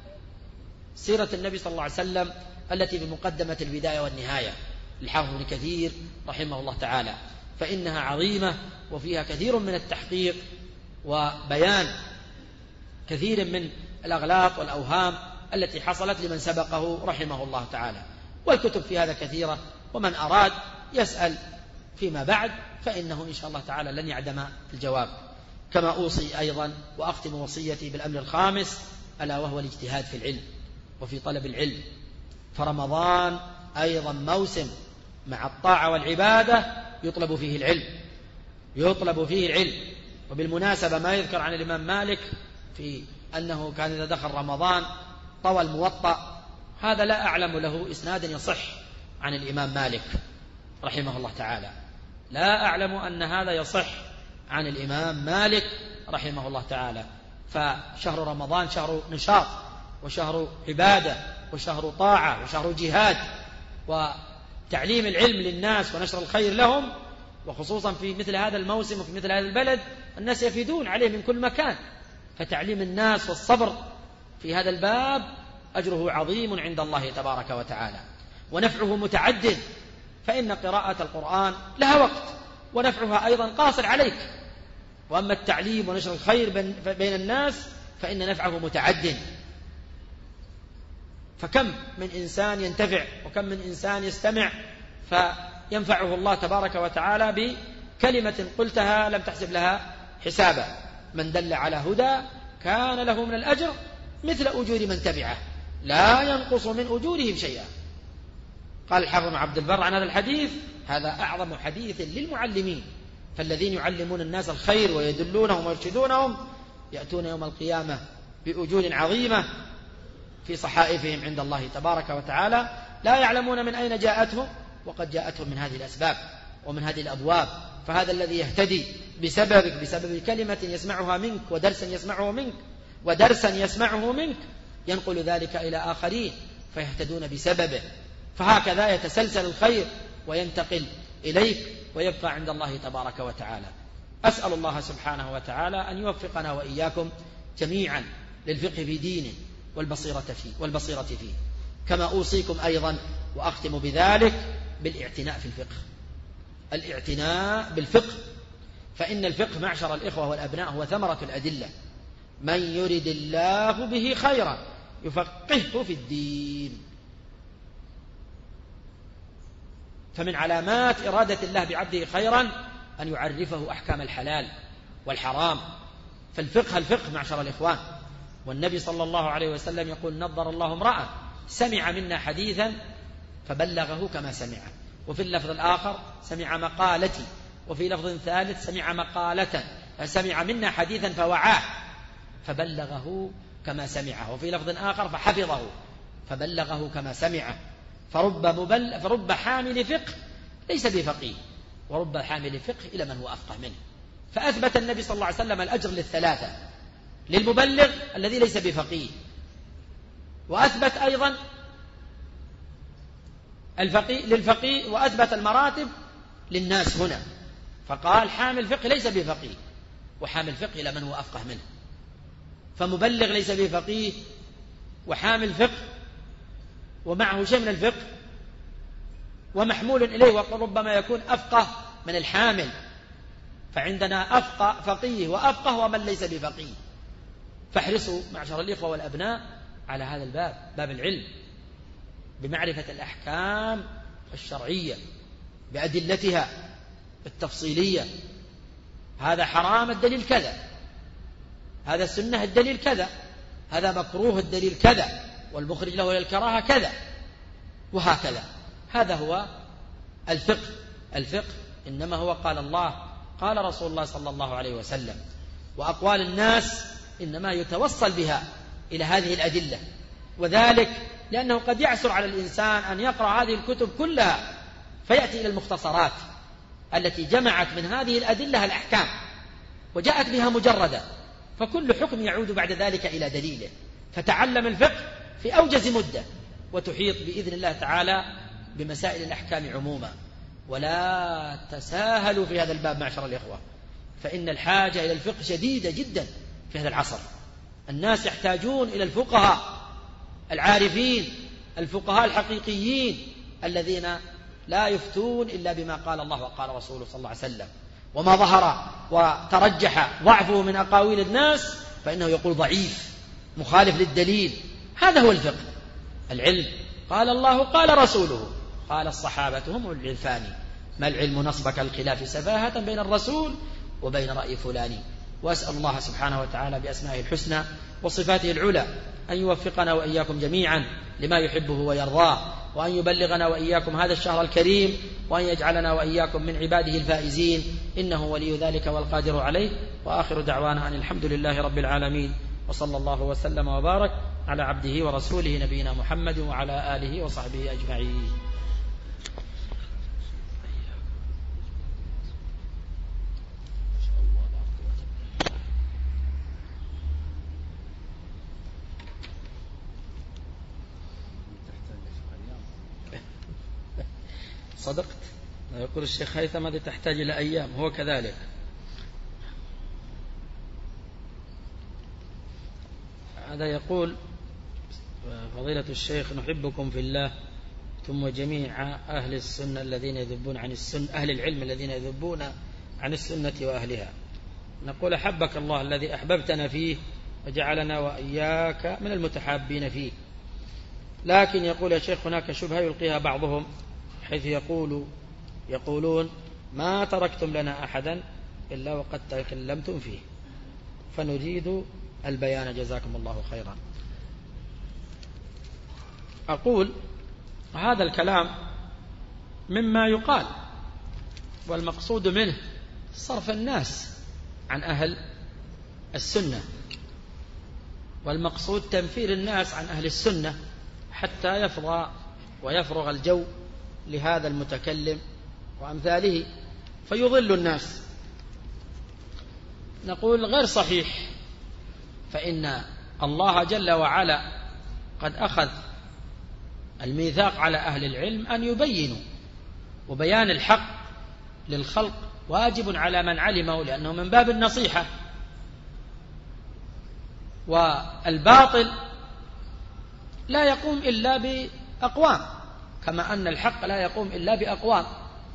سيرة النبي صلى الله عليه وسلم التي بمقدمة البداية والنهاية للحافظ ابن كثير رحمه الله تعالى. فإنها عظيمة وفيها كثير من التحقيق وبيان كثير من الأغلاط والأوهام التي حصلت لمن سبقه رحمه الله تعالى. والكتب في هذا كثيرة، ومن أراد يسأل فيما بعد فإنه إن شاء الله تعالى لن يعدم الجواب. كما أوصي أيضا وأختم وصيتي بالأمر الخامس، ألا وهو الاجتهاد في العلم وفي طلب العلم. فرمضان أيضا موسم مع الطاعة والعبادة يطلب فيه العلم. وبالمناسبة ما يذكر عن الإمام مالك في أنه كان إذا دخل رمضان طوى الموطأ، هذا لا أعلم له إسناد يصح عن الإمام مالك رحمه الله تعالى، لا أعلم أن هذا يصح عن الإمام مالك رحمه الله تعالى. فشهر رمضان شهر نشاط وشهر عبادة وشهر طاعة وشهر جهاد وتعليم العلم للناس ونشر الخير لهم، وخصوصا في مثل هذا الموسم وفي مثل هذا البلد الناس يفيدون عليه من كل مكان، فتعليم الناس والصبر في هذا الباب أجره عظيم عند الله تبارك وتعالى، ونفعه متعد، فإن قراءة القرآن لها وقت ونفعها أيضا قاصر عليك، وأما التعليم ونشر الخير بين الناس فإن نفعه متعد. فكم من إنسان ينتفع وكم من إنسان يستمع فينفعه الله تبارك وتعالى بكلمة قلتها لم تحسب لها حسابا. من دل على هدى كان له من الأجر مثل أجور من تبعه لا ينقص من أجورهم شيئا. قال الحافظ بن عبد البر عن هذا الحديث: هذا أعظم حديث للمعلمين، فالذين يعلمون الناس الخير ويدلونهم ويرشدونهم يأتون يوم القيامة بأجور عظيمة في صحائفهم عند الله تبارك وتعالى، لا يعلمون من أين جاءتهم، وقد جاءتهم من هذه الأسباب ومن هذه الأبواب. فهذا الذي يهتدي بسببك، بسبب كلمة يسمعها منك ودرسا يسمعه منك ينقل ذلك إلى آخرين فيهتدون بسببه. فهكذا يتسلسل الخير وينتقل إليك ويبقى عند الله تبارك وتعالى. أسأل الله سبحانه وتعالى أن يوفقنا وإياكم جميعا للفقه في دينه والبصيرة فيه. كما أوصيكم أيضا وأختم بذلك بالاعتناء في الفقه، الاعتناء بالفقه، فإن الفقه معشر الإخوة والأبناء هو ثمرة الأدلة. من يرد الله به خيرا يفقهه في الدين. فمن علامات إرادة الله بعبده خيرا أن يعرفه أحكام الحلال والحرام. الفقه معشر الإخوان، والنبي صلى الله عليه وسلم يقول: نظر الله امرأة سمع منا حديثا فبلغه كما سمعه، وفي اللفظ الآخر سمع مقالتي، وفي لفظ ثالث سمع مقالة، سمع منا حديثا فوعاه فبلغه كما سمعه، وفي لفظ آخر فحفظه فبلغه كما سمعه. فرب حامل فقه ليس بفقيه، ورب حامل فقه إلى من هو أفقه منه. فأثبت النبي صلى الله عليه وسلم الأجر للثلاثة: للمبلغ الذي ليس بفقيه، وأثبت أيضا للفقيه، وأثبت المراتب للناس هنا، فقال حامل فقه ليس بفقيه، وحامل فقه إلى من هو أفقه منه. فمبلغ ليس بفقيه وحامل فقه ومعه شيء من الفقه ومحمول إليه، وربما يكون أفقه من الحامل. فعندنا فقيه وأفقه ومن ليس بفقيه. فاحرصوا معشر الإخوة والأبناء على هذا الباب، باب العلم، بمعرفة الأحكام الشرعية بأدلتها التفصيلية. هذا حرام الدليل كذا، هذا سنة الدليل كذا، هذا مكروه الدليل كذا، والمخرج له للكراهة كذا، وهكذا. هذا هو الفقه إنما هو قال الله قال رسول الله صلى الله عليه وسلم، وأقوال الناس إنما يتوصل بها إلى هذه الأدلة. وذلك لأنه قد يعسر على الإنسان أن يقرأ هذه الكتب كلها فيأتي إلى المختصرات التي جمعت من هذه الأدلة الأحكام وجاءت بها مجردة، فكل حكم يعود بعد ذلك إلى دليله. فتعلم الفقه في أوجز مدة وتحيط بإذن الله تعالى بمسائل الأحكام عموما. ولا تساهلوا في هذا الباب معشر الإخوة، فإن الحاجة إلى الفقه شديدة جدا في هذا العصر. الناس يحتاجون إلى الفقهاء العارفين، الفقهاء الحقيقيين الذين لا يفتون إلا بما قال الله وقال رسوله صلى الله عليه وسلم، وما ظهر وترجح ضعفه من أقاويل الناس فإنه يقول ضعيف مخالف للدليل. هذا هو الفقه. العلم قال الله قال رسوله قال الصحابة هم العرفان، ما العلم نصبك الخلاف سفاهة بين الرسول وبين رأي فلان. وأسأل الله سبحانه وتعالى بأسمائه الحسنى وصفاته العلى أن يوفقنا وإياكم جميعا لما يحبه ويرضاه، وأن يبلغنا وإياكم هذا الشهر الكريم، وأن يجعلنا وإياكم من عباده الفائزين، إنه ولي ذلك والقادر عليه. وآخر دعوانا أن الحمد لله رب العالمين، وصلى الله وسلم وبارك على عبده ورسوله نبينا محمد وعلى آله وصحبه أجمعين. صدقت. يقول الشيخ هيثم هذه تحتاج إلى أيام، هو كذلك. هذا يقول فضيلة الشيخ نحبكم في الله ثم جميع أهل السنة الذين يذبون عن السنة، أهل العلم الذين يذبون عن السنة وأهلها. نقول أحبك الله الذي أحببتنا فيه وجعلنا وإياك من المتحابين فيه. لكن يقول يا شيخ هناك شبهة يلقيها بعضهم حيث يقولون ما تركتم لنا أحدا إلا وقد تكلمتم فيه، فنريد البيان جزاكم الله خيرا. أقول هذا الكلام مما يقال، والمقصود منه صرف الناس عن أهل السنة، والمقصود تنفير الناس عن أهل السنة حتى يفضى ويفرغ الجو لهذا المتكلم وأمثاله فيضل الناس. نقول غير صحيح، فإن الله جل وعلا قد أخذ الميثاق على أهل العلم أن يبينوا، وبيان الحق للخلق واجب على من علمه لأنه من باب النصيحة، والباطل لا يقوم إلا بأقوام كما أن الحق لا يقوم إلا بأقوام.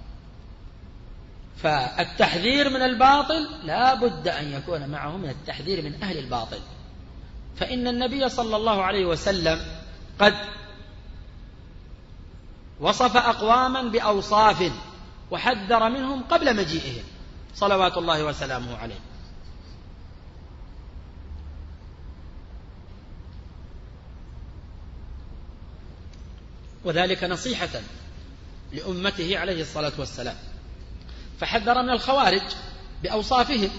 فالتحذير من الباطل لا بد أن يكون معه من التحذير من أهل الباطل، فإن النبي صلى الله عليه وسلم قد وصف أقواما بأوصاف وحذر منهم قبل مجيئهم صلوات الله وسلامه عليه. وذلك نصيحة لأمته عليه الصلاة والسلام، فحذر من الخوارج بأوصافهم،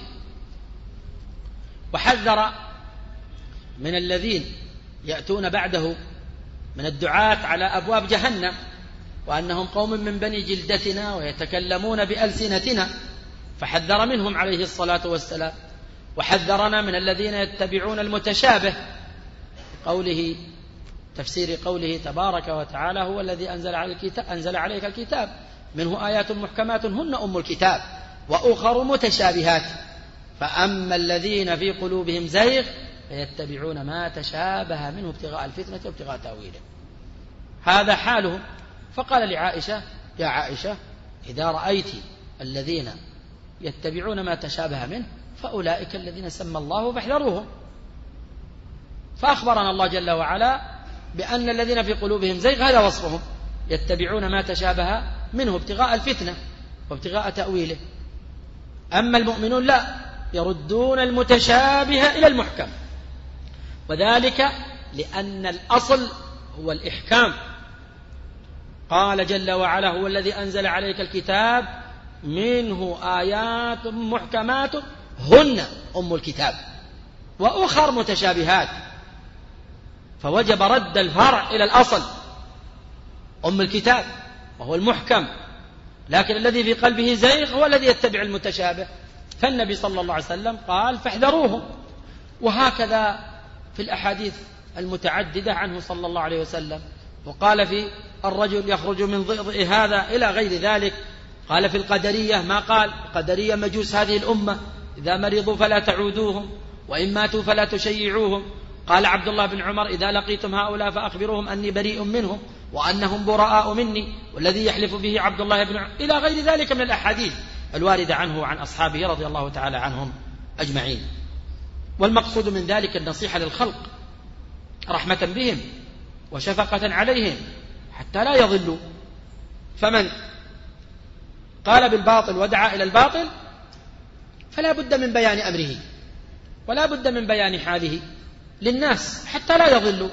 وحذر من الذين يأتون بعده من الدعاة على أبواب جهنم وأنهم قوم من بني جلدتنا ويتكلمون بألسنتنا، فحذر منهم عليه الصلاة والسلام. وحذرنا من الذين يتبعون المتشابه، قوله تفسير قوله تبارك وتعالى هو الذي أنزل عليك الكتاب منه آيات محكمات هن أم الكتاب وأخر متشابهات، فأما الذين في قلوبهم زيغ فيتبعون ما تشابه منه ابتغاء الفتنة وابتغاء تأويله. هذا حالهم. فقال لعائشة يا عائشة إذا رأيت الذين يتبعون ما تشابه منه فأولئك الذين سمى الله فاحذروهم. فأخبرنا الله جل وعلا بأن الذين في قلوبهم زيغ هذا وصفهم، يتبعون ما تشابه منه ابتغاء الفتنة وابتغاء تأويله. أما المؤمنون لا، يردون المتشابه إلى المحكم، وذلك لأن الأصل هو الإحكام. قال جل وعلا هو الذي أنزل عليك الكتاب منه آيات محكمات هن أم الكتاب وأخر متشابهات، فوجب رد الفرع إلى الأصل أم الكتاب وهو المحكم، لكن الذي في قلبه زيغ هو الذي يتبع المتشابه. فالنبي صلى الله عليه وسلم قال فاحذروهم. وهكذا في الأحاديث المتعددة عنه صلى الله عليه وسلم، وقال في الرجل يخرج من ضئضئ هذا إلى غير ذلك. قال في القدرية ما قال، القدرية مجوس هذه الأمة إذا مرضوا فلا تعودوهم وإن ماتوا فلا تشيعوهم. قال عبد الله بن عمر إذا لقيتم هؤلاء فأخبروهم أني بريء منهم وأنهم براء مني والذي يحلف به عبد الله بن عمر إلى غير ذلك من الأحاديث الواردة عنه وعن أصحابه رضي الله تعالى عنهم أجمعين. والمقصود من ذلك النصيحة للخلق رحمة بهم وشفقة عليهم حتى لا يضلوا. فمن قال بالباطل ودعا إلى الباطل فلا بد من بيان أمره ولا بد من بيان حاله للناس حتى لا يضلوا.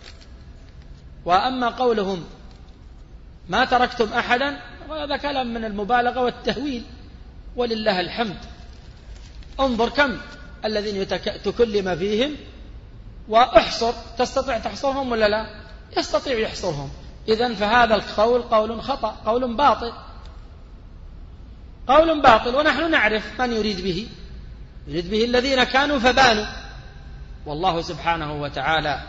وأما قولهم ما تركتم أحدا وهذا كلام من المبالغة والتهويل، ولله الحمد. انظر كم الذين تكلم فيهم وأحصر، تستطيع تحصرهم ولا لا؟ يستطيع يحصرهم. إذن فهذا القول قول خطأ، قول باطل، قول باطل. ونحن نعرف من يريد به، يريد به الذين كانوا فبانوا. والله سبحانه وتعالى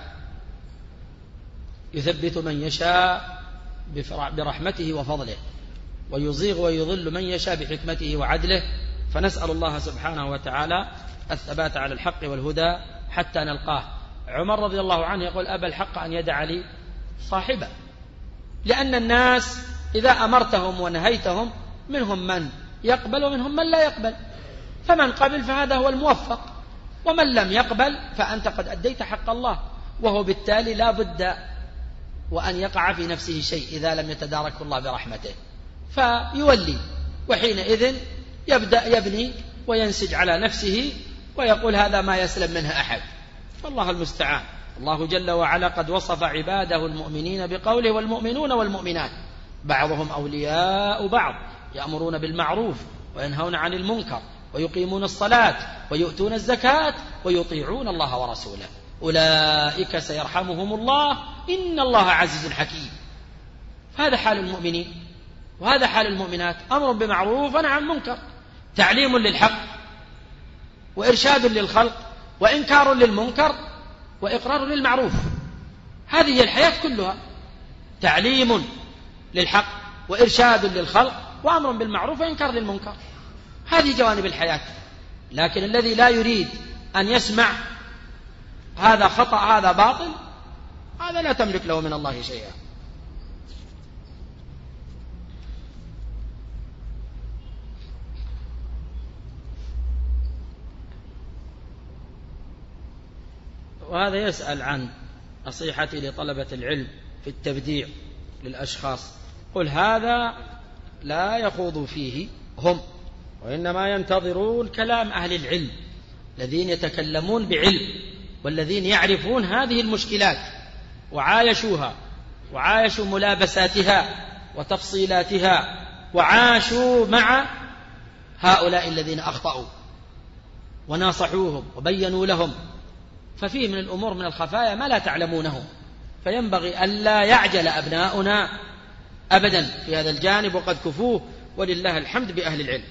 يثبت من يشاء برحمته وفضله ويزيغ ويضل من يشاء بحكمته وعدله. فنسأل الله سبحانه وتعالى الثبات على الحق والهدى حتى نلقاه. عمر رضي الله عنه يقول أبى الحق أن يدع لي صاحبه، لأن الناس إذا أمرتهم ونهيتهم منهم من يقبل ومنهم من لا يقبل، فمن قبل فهذا هو الموفق، ومن لم يقبل فأنت قد أديت حق الله، وهو بالتالي لا بد وأن يقع في نفسه شيء إذا لم يتداركه الله برحمته فيولي، وحينئذ يبدأ يبني وينسج على نفسه ويقول هذا ما يسلم منه أحد، فالله المستعان. الله جل وعلا قد وصف عباده المؤمنين بقوله والمؤمنون والمؤمنات بعضهم أولياء بعض يأمرون بالمعروف وينهون عن المنكر ويقيمون الصلاة ويؤتون الزكاة ويطيعون الله ورسوله أولئك سيرحمهم الله إن الله عزيز حكيم. هذا حال المؤمنين وهذا حال المؤمنات، أمر بمعروف ونهي عن منكر، تعليم للحق وإرشاد للخلق وإنكار للمنكر وإقرار للمعروف. هذه هي الحياة كلها، تعليم للحق وإرشاد للخلق وأمر بالمعروف وإنكار للمنكر، هذه جوانب الحياة. لكن الذي لا يريد أن يسمع هذا خطأ هذا باطل، هذا لا تملك له من الله شيئا. وهذا يسأل عن نصيحتي لطلبة العلم في التبديع للأشخاص. قل هذا لا يخوض فيه هم، وإنما ينتظرون كلام أهل العلم الذين يتكلمون بعلم والذين يعرفون هذه المشكلات وعايشوها وعايشوا ملابساتها وتفصيلاتها وعاشوا مع هؤلاء الذين أخطأوا وناصحوهم وبينوا لهم. ففيه من الأمور من الخفايا ما لا تعلمونه، فينبغي ألا يعجل أبناؤنا أبدا في هذا الجانب، وقد كفوه ولله الحمد بأهل العلم.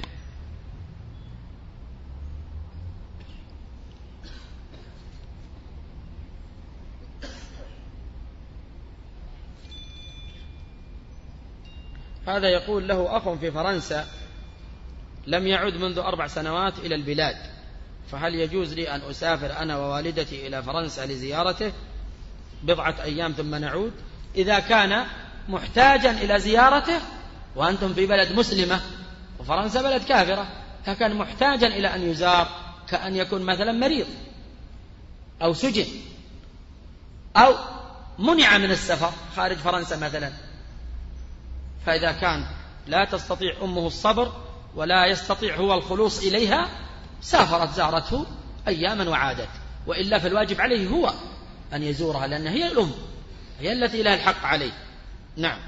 هذا يقول له أخ في فرنسا لم يعد منذ 4 سنوات إلى البلاد، فهل يجوز لي أن أسافر أنا ووالدتي إلى فرنسا لزيارته 1 أيام ثم نعود؟ إذا كان محتاجا إلى زيارته وأنتم في بلد مسلمة وفرنسا بلد كافرة، فكان محتاجا إلى أن يزار، كأن يكون مثلا مريض أو سجن أو منع من السفر خارج فرنسا مثلا، فإذا كان لا تستطيع أمه الصبر ولا يستطيع هو الخلوص إليها سافرت زارته أياما وعادت، وإلا فالواجب عليه هو أن يزورها، لأن هي الأم، هي التي لها الحق عليه. نعم.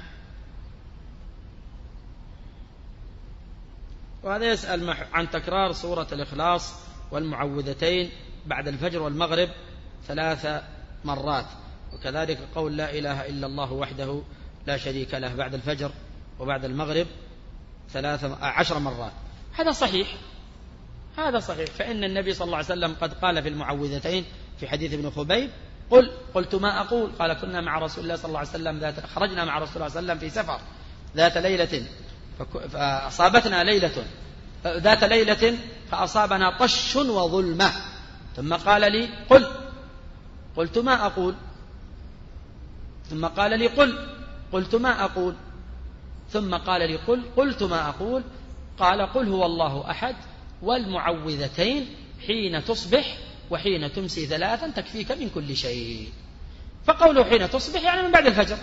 وهذا يسأل عن تكرار سورة الإخلاص والمعوذتين بعد الفجر والمغرب 3 مرات، وكذلك قول لا إله إلا الله وحده لا شريك له بعد الفجر وبعد المغرب 10 مرات. هذا صحيح، هذا صحيح، فإن النبي صلى الله عليه وسلم قد قال في المعوذتين في حديث ابن خبيب قلت ما أقول، قال كنا مع رسول الله صلى الله عليه وسلم خرجنا مع رسول الله صلى الله عليه وسلم في سفر ذات ليلة فأصابتنا ذات ليلة فأصابنا طش وظلمة، ثم قال لي قلت ما أقول، ثم قال لي قلت ما أقول. ثم قال لي قلت ما أقول. قال قل هو الله أحد والمعوذتين حين تصبح وحين تمسي 3 تكفيك من كل شيء. فقوله حين تصبح يعني من بعد الفجر.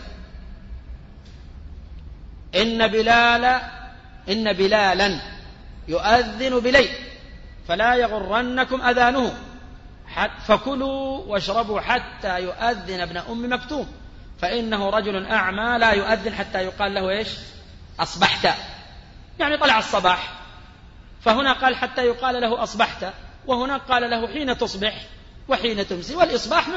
إن بلالا يؤذن بليل فلا يغرنكم أذانه فكلوا واشربوا حتى يؤذن ابن أم مكتوم فإنه رجل أعمى لا يؤذن حتى يقال له إيش؟ أصبحت، يعني طلع الصباح. فهنا قال حتى يقال له أصبحت، وهنا قال له حين تصبح وحين تمسي، والإصباح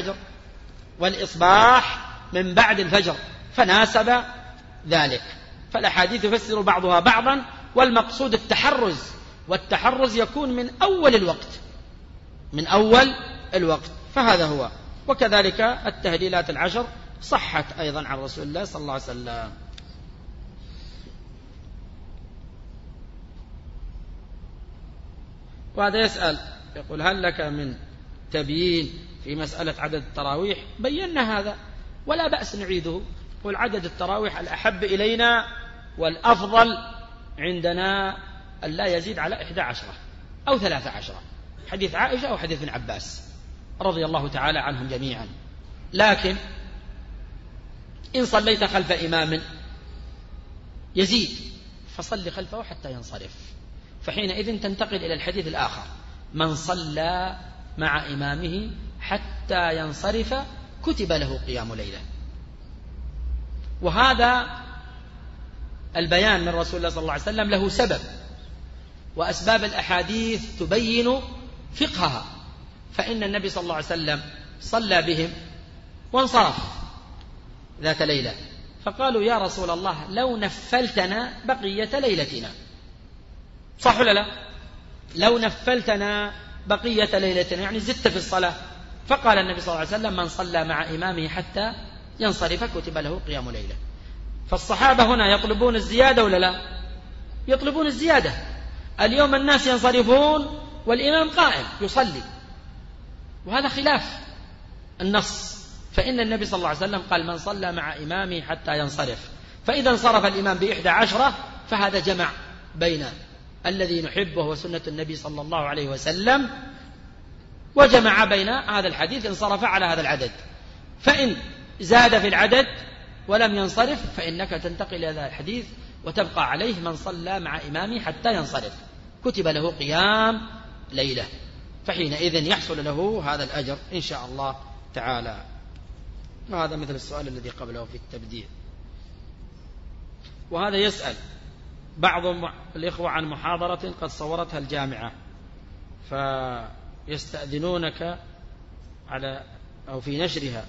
من بعد الفجر فناسب ذلك. فالأحاديث يفسر بعضها بعضا، والمقصود التحرز، والتحرز يكون من أول الوقت فهذا هو. وكذلك التهليلات 10 صحت أيضا عن رسول الله صلى الله عليه وسلم. وهذا يسأل يقول هل لك من تبيين في مسألة عدد التراويح؟ بينا هذا ولا بأس نعيده. قل عدد التراويح الأحب إلينا والأفضل عندنا أن لا يزيد على 11 أو 13، حديث عائشة أو حديث ابن عباس رضي الله تعالى عنهم جميعا. لكن إن صليت خلف إمام يزيد فصل خلفه حتى ينصرف، فحينئذ تنتقل إلى الحديث الآخر: من صلى مع إمامه حتى ينصرف كتب له قيام ليلة. وهذا البيان من رسول الله صلى الله عليه وسلم له سبب، وأسباب الأحاديث تبين فقهها. فإن النبي صلى الله عليه وسلم صلى بهم وانصرف ذات ليلة، فقالوا يا رسول الله لو نفلتنا بقية ليلتنا. صح ولا لا؟ لو نفلتنا بقية ليلتنا يعني زدت في الصلاة. فقال النبي صلى الله عليه وسلم: من صلى مع إمامه حتى ينصرف كتب له قيام ليلة. فالصحابة هنا يطلبون الزيادة ولا لا؟ يطلبون الزيادة. اليوم الناس ينصرفون والإمام قائم يصلي، وهذا خلاف النص. فإن النبي صلى الله عليه وسلم قال: من صلى مع إمامه حتى ينصرف. فإذا انصرف الإمام ب11 فهذا جمع بين الذي نحبه وسنة النبي صلى الله عليه وسلم، وجمع بين هذا الحديث انصرف على هذا العدد. فإن زاد في العدد ولم ينصرف فإنك تنتقل إلى هذا الحديث وتبقى عليه: من صلى مع إمامه حتى ينصرف كتب له قيام ليلة. فحينئذ يحصل له هذا الأجر إن شاء الله تعالى. وهذا مثل السؤال الذي قبله في التبديع. وهذا يسأل بعض الإخوة عن محاضرة قد صورتها الجامعة، فيستأذنونك على أو في نشرها.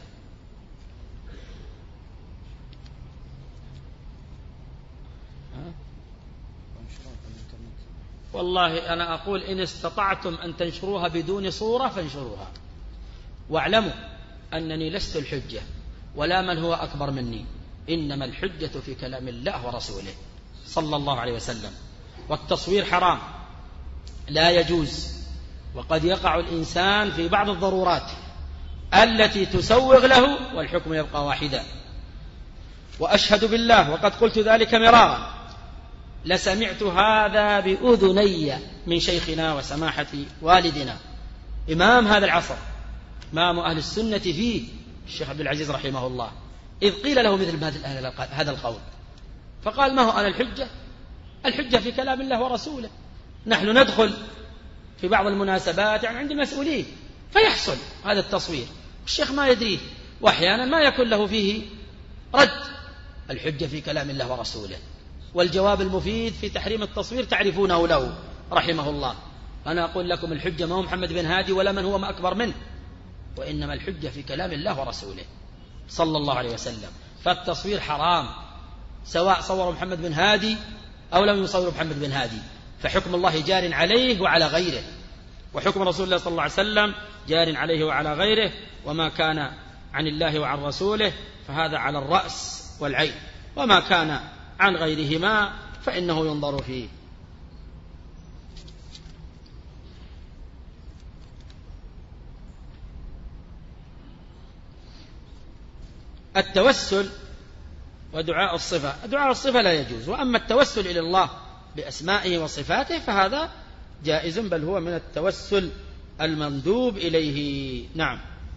والله أنا أقول إن استطعتم أن تنشروها بدون صورة فانشروها، واعلموا أنني لست الحجة ولا من هو أكبر مني، إنما الحجة في كلام الله ورسوله صلى الله عليه وسلم. والتصوير حرام لا يجوز، وقد يقع الإنسان في بعض الضرورات التي تسوغ له والحكم يبقى واحدا. وأشهد بالله وقد قلت ذلك مرارا لسمعت هذا بأذني من شيخنا وسماحة والدنا إمام هذا العصر، إمام أهل السنة فيه الشيخ عبد العزيز رحمه الله، إذ قيل له مثل هذا القول فقال: ما هو أنا الحجة؟ الحجة في كلام الله ورسوله. نحن ندخل في بعض المناسبات يعني عند مسؤولين فيحصل هذا التصوير، الشيخ ما يدريه، وأحيانا ما يكون له فيه رد. الحجة في كلام الله ورسوله، والجواب المفيد في تحريم التصوير تعرفونه له رحمه الله. أنا أقول لكم الحجة ما هو محمد بن هادي ولا من هو ما أكبر منه، وإنما الحجة في كلام الله ورسوله صلى الله عليه وسلم. فالتصوير حرام سواء صور محمد بن هادي أو لم يصور محمد بن هادي، فحكم الله جار عليه وعلى غيره، وحكم رسول الله صلى الله عليه وسلم جار عليه وعلى غيره. وما كان عن الله وعن رسوله فهذا على الرأس والعين، وما كان عن غيرهما فإنه ينظر فيه. التوسل ودعاء الصفة. دعاء الصفة لا يجوز، وأما التوسل إلى الله بأسمائه وصفاته فهذا جائز، بل هو من التوسل المندوب إليه. نعم.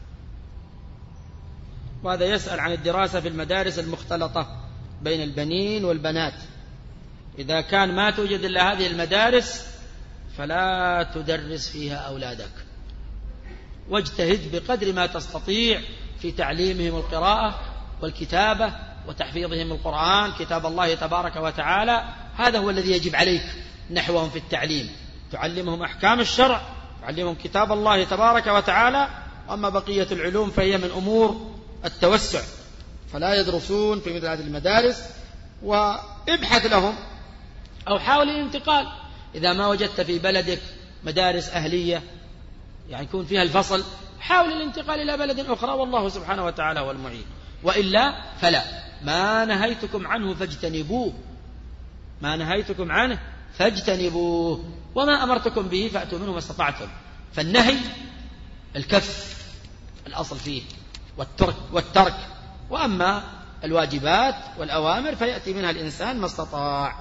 وهذا يسأل عن الدراسة في المدارس المختلطة بين البنين والبنات. إذا كان ما توجد إلا هذه المدارس فلا تدرس فيها أولادك، واجتهد بقدر ما تستطيع في تعليمهم القراءة والكتابة وتحفيظهم القرآن كتاب الله تبارك وتعالى. هذا هو الذي يجب عليك نحوهم في التعليم، تعلمهم أحكام الشرع، تعلمهم كتاب الله تبارك وتعالى. أما بقية العلوم فهي من أمور التوسع، فلا يدرسون في مثل هذه المدارس. وابحث لهم أو حاول الانتقال إذا ما وجدت في بلدك مدارس أهلية يعني يكون فيها الفصل، حاول الانتقال إلى بلد أخرى، والله سبحانه وتعالى هو المعين. وإلا فلا. ما نهيتكم عنه فاجتنبوه، ما نهيتكم عنه فاجتنبوه، وما أمرتكم به فأتوا منه ما استطعتم. فالنهي الكف الأصل فيه، والترك. وأما الواجبات والأوامر فيأتي منها الإنسان ما استطاع.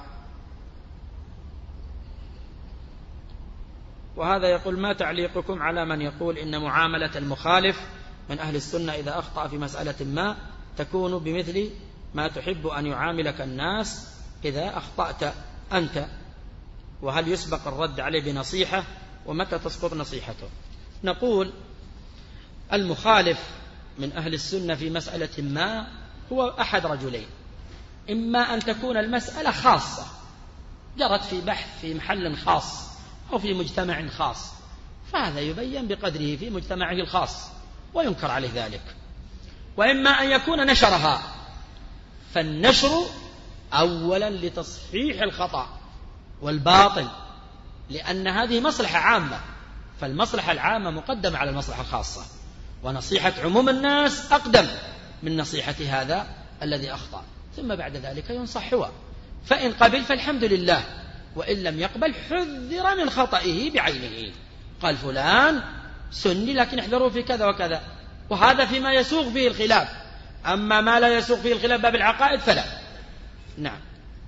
وهذا يقول: ما تعليقكم على من يقول إن معاملة المخالف من أهل السنة إذا أخطأ في مسألة ما تكون بمثل ما تحب أن يعاملك الناس إذا أخطأت أنت؟ وهل يسبق الرد عليه بنصيحة؟ ومتى تسقط نصيحته؟ نقول: المخالف من أهل السنة في مسألة ما هو أحد رجلين: إما أن تكون المسألة خاصة جرت في بحث في محل خاص أو في مجتمع خاص، فهذا يبين بقدره في مجتمعه الخاص وينكر عليه ذلك. وإما أن يكون نشرها، فالنشر أولا لتصحيح الخطأ والباطل، لأن هذه مصلحة عامة، فالمصلحة العامة مقدمة على المصلحة الخاصة، ونصيحة عموم الناس أقدم من نصيحة هذا الذي أخطأ. ثم بعد ذلك ينصح هو، فإن قبل فالحمد لله، وإن لم يقبل حذر من خطئه بعينه، قال فلان سني لكن احذروا في كذا وكذا. وهذا فيما يسوغ فيه الخلاف. أما ما لا يسوغ فيه الخلاف باب العقائد فلا. نعم.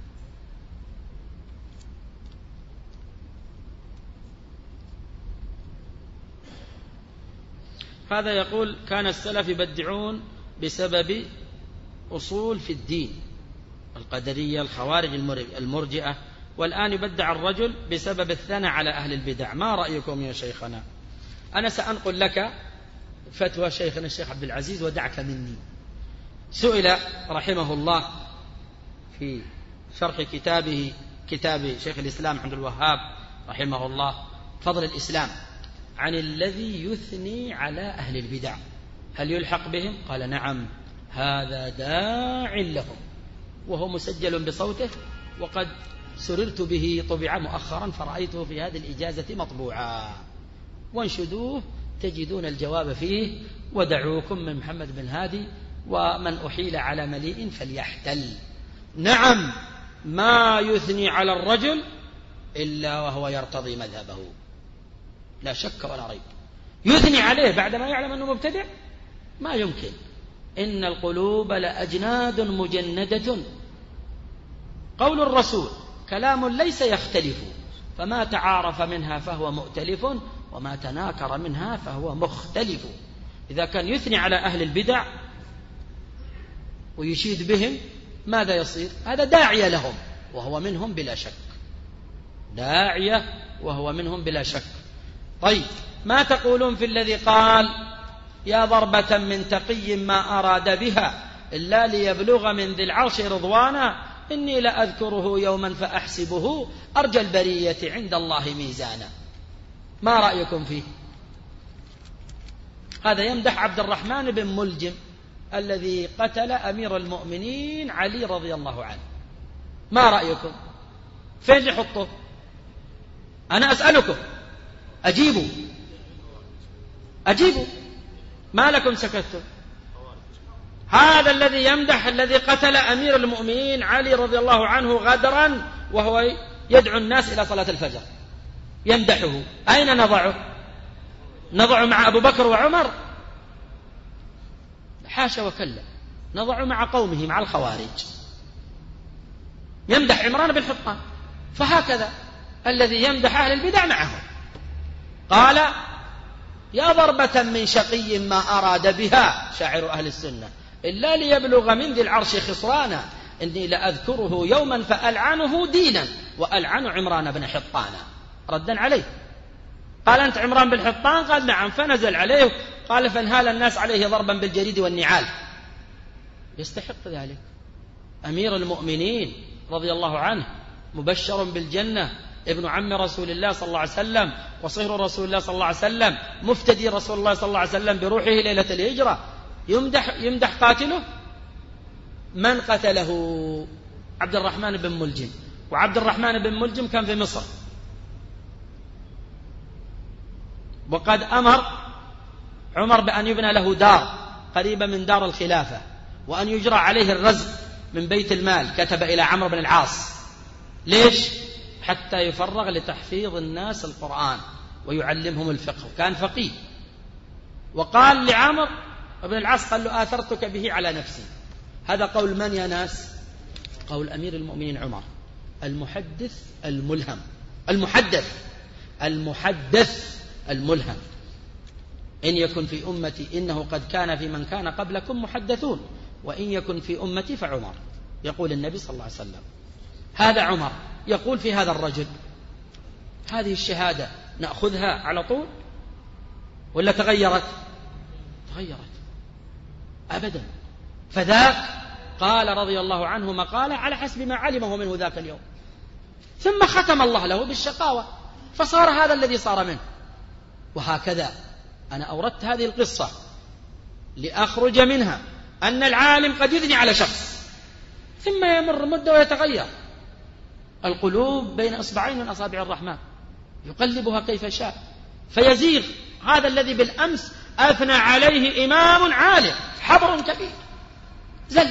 هذا يقول: كان السلف يبدعون بسبب أصول في الدين، القدرية، الخوارج، المرجئة، والآن يبدع الرجل بسبب الثناء على أهل البدع. ما رأيكم يا شيخنا؟ أنا سأنقل لك فتوى شيخنا الشيخ عبد العزيز ودعك مني. سئل رحمه الله في شرح كتاب شيخ الإسلام عبد الوهاب رحمه الله فضل الإسلام عن الذي يثني على أهل البدع، هل يلحق بهم؟ قال: نعم، هذا داع لهم، وهو مسجل بصوته، وقد سررت به، طبع مؤخرا فرأيته في هذه الإجازة مطبوعا، وانشدوه تجدون الجواب فيه. ودعوكم من محمد بن هادي: ومن أحيل على مليء فليحتل. نعم، ما يثني على الرجل إلا وهو يرتضي مذهبه، لا شك ولا ريب. يثني عليه بعدما يعلم أنه مبتدع؟ ما يمكن. إن القلوب لأجناد مجندة. قول الرسول كلام ليس يختلف، فما تعارف منها فهو مؤتلف، وما تناكر منها فهو مختلف. إذا كان يثني على أهل البدع ويشيد بهم ماذا يصير؟ هذا داعية لهم وهو منهم بلا شك، داعية وهو منهم بلا شك. طيب، ما تقولون في الذي قال: يا ضربة من تقي ما أراد بها إلا ليبلغ من ذي العرش رضوانا، إني لأذكره يوما فأحسبه أرجى البرية عند الله ميزانا. ما رأيكم فيه؟ هذا يمدح عبد الرحمن بن ملجم الذي قتل أمير المؤمنين علي رضي الله عنه. ما رأيكم؟ فين يحطه؟ أنا أسألكم، أجيبوا، ما لكم سكتتم؟ هذا الذي يمدح الذي قتل أمير المؤمنين علي رضي الله عنه غدرا وهو يدعو الناس إلى صلاة الفجر، يمدحه، أين نضعه؟ نضعه مع أبو بكر وعمر؟ حاشا وكلا، نضعه مع قومه، مع الخوارج. يمدح عمران بن حطان. فهكذا الذي يمدح أهل البدع معه. قال: يا ضربة من شقي ما أراد بها شاعر أهل السنة إلا ليبلغ من ذي العرش خسرانا، إني لأذكره يوما فألعنه دينا وألعن عمران بن حطان. ردا عليه قال: أنت عمران بن حطان؟ قال: نعم. فنزل عليه قال: فانهال الناس عليه ضربا بالجريد والنعال. يستحق ذلك. أمير المؤمنين رضي الله عنه، مبشر بالجنة، ابن عم رسول الله صلى الله عليه وسلم، وصهر رسول الله صلى الله عليه وسلم، مفتدي رسول الله صلى الله عليه وسلم بروحه ليلة الهجرة، يمدح قاتله. من قتله؟ عبد الرحمن بن ملجم. وعبد الرحمن بن ملجم كان في مصر، وقد أمر عمر بأن يبنى له دار قريبة من دار الخلافة، وأن يجرى عليه الرزق من بيت المال. كتب إلى عمرو بن العاص. ليش؟ حتى يفرغ لتحفيظ الناس القرآن ويعلمهم الفقه، كان فقيه. وقال لعمرو بن العاص، قال له: آثرتك به على نفسي. هذا قول من يا ناس؟ قول أمير المؤمنين عمر، المحدث الملهم، المحدث الملهم. إن يكن في أمتي إنه قد كان في من كان قبلكم محدثون، وإن يكن في أمتي فعمر. يقول النبي صلى الله عليه وسلم. هذا عمر يقول في هذا الرجل. هذه الشهادة نأخذها على طول ولا تغيرت؟ تغيرت أبدا. فذاك قال رضي الله عنه مقالة على حسب ما علمه منه ذاك اليوم، ثم ختم الله له بالشقاوة، فصار هذا الذي صار منه. وهكذا أنا أوردت هذه القصة لأخرج منها أن العالم قد يثني على شخص ثم يمر مدة ويتغير. القلوب بين إصبعين من أصابع الرحمن يقلبها كيف شاء، فيزيغ هذا الذي بالأمس أثنى عليه إمام عالم حبر كبير زل.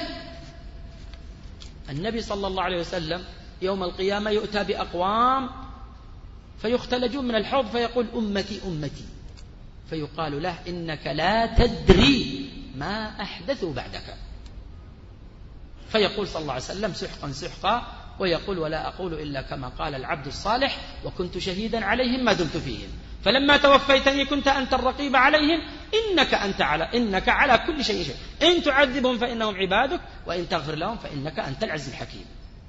النبي صلى الله عليه وسلم يوم القيامة يؤتى بأقوام فيختلجون من الحوض فيقول: أمتي أمتي، فيقال له: إنك لا تدري ما أحدثوا بعدك. فيقول صلى الله عليه وسلم: سحقا سحقا، ويقول: ولا أقول إلا كما قال العبد الصالح، وكنت شهيدا عليهم ما دمت فيهم، فلما توفيتني كنت أنت الرقيب عليهم، إنك على كل شيء إن تعذبهم فإنهم عبادك، وإن تغفر لهم فإنك أنت العزيز الحكيم.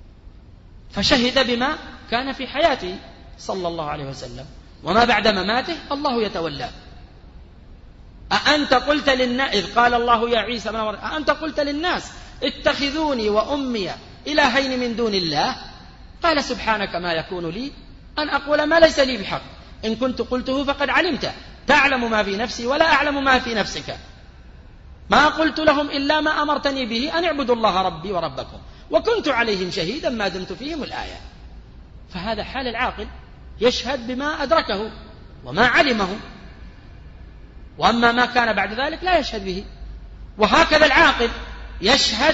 فشهد بما كان في حياته صلى الله عليه وسلم، وما بعد مماته الله يتولاه. أأنت قلت للناس إذ قال الله يا عيسى بن مريم أأنت قلت للناس اتخذوني وأمي إلهين من دون الله؟ قال: سبحانك ما يكون لي أن أقول ما ليس لي بحق، إن كنت قلته فقد علمته، تعلم ما في نفسي ولا أعلم ما في نفسك، ما قلت لهم إلا ما أمرتني به أن اعبدوا الله ربي وربكم، وكنت عليهم شهيدا ما دمت فيهم الآية. فهذا حال العاقل، يشهد بما أدركه وما علمه، وأما ما كان بعد ذلك لا يشهد به. وهكذا العاقل يشهد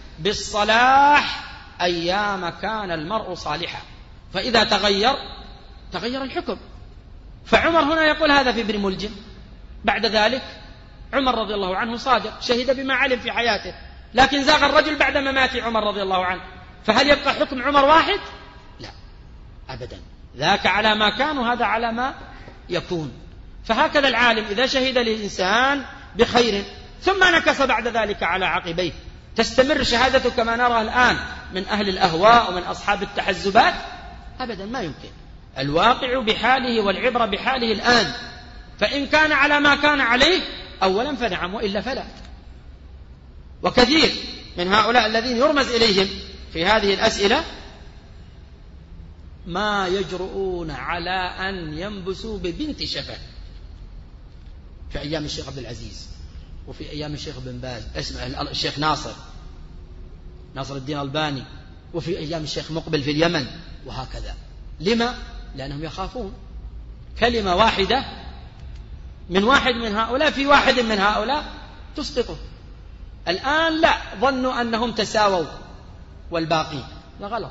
بالصلاح أيام كان المرء صالحا، فإذا تغير الحكم. فعمر هنا يقول هذا في ابن ملجم. بعد ذلك عمر رضي الله عنه صادق، شهد بما علم في حياته، لكن زاغ الرجل بعد ممات عمر رضي الله عنه، فهل يبقى حكم عمر واحد؟ لا أبدا، ذاك على ما كان وهذا على ما يكون. فهكذا العالم إذا شهد للإنسان بخير ثم نكس بعد ذلك على عقبيه، تستمر شهادته كما نرى الآن من أهل الأهواء ومن أصحاب التحزبات؟ أبدا، ما يمكن. الواقع بحاله والعبرة بحاله الآن، فإن كان على ما كان عليه أولا فنعم، وإلا فلا. وكثير من هؤلاء الذين يرمز إليهم في هذه الأسئلة ما يجرؤون على أن ينبسوا ببنت شفة في أيام الشيخ عبد العزيز، وفي أيام الشيخ بن باز، الشيخ ناصر الدين الألباني، وفي أيام الشيخ مقبل في اليمن، وهكذا. لما؟ لأنهم يخافون كلمة واحدة من واحد من هؤلاء في واحد من هؤلاء تسقطه. الآن لا، ظنوا أنهم تساووا والباقي، لا، غلط.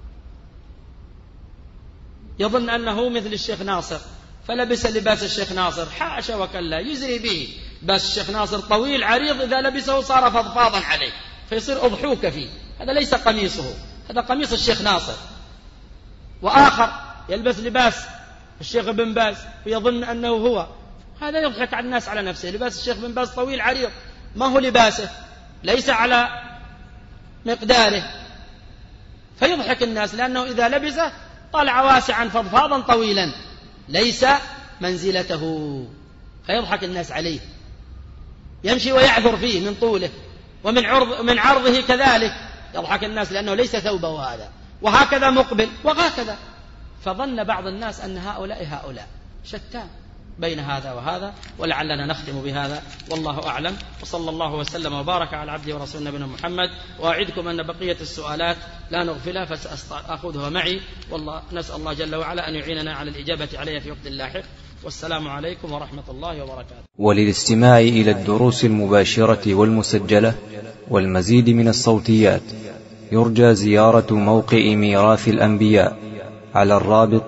يظن أنه مثل الشيخ ناصر فلبس لباس الشيخ ناصر، حاشا وكلا، يزري به، بس الشيخ ناصر طويل عريض، إذا لبسه صار فضفاضا عليه فيصير أضحوك فيه، هذا ليس قميصه، هذا قميص الشيخ ناصر، وآخر يلبس لباس الشيخ بن باز ويظن أنه هو، هذا يضحك على الناس على نفسه. لباس الشيخ بن باز طويل عريض، ما هو لباسه، ليس على مقداره، فيضحك الناس لأنه إذا لبسه طلع واسعا فضفاضا طويلا ليس منزلته، فيضحك الناس عليه، يمشي ويعذر فيه من طوله، ومن عرضه كذلك يضحك الناس لأنه ليس ثوبه هذا، وهكذا مقبل وهكذا. فظن بعض الناس أن هؤلاء شتان بين هذا وهذا، ولعلنا نختم بهذا والله أعلم. وصلى الله وسلم وبارك على عبده ورسول نبينا محمد. وأعدكم أن بقية السؤالات لا نغفلها فسأخذها معي، والله نسأل الله جل وعلا أن يعيننا على الإجابة عليها في وقت لاحق. والسلام عليكم ورحمة الله وبركاته. وللاستماع إلى الدروس المباشرة والمسجلة والمزيد من الصوتيات يرجى زيارة موقع ميراث الأنبياء على الرابط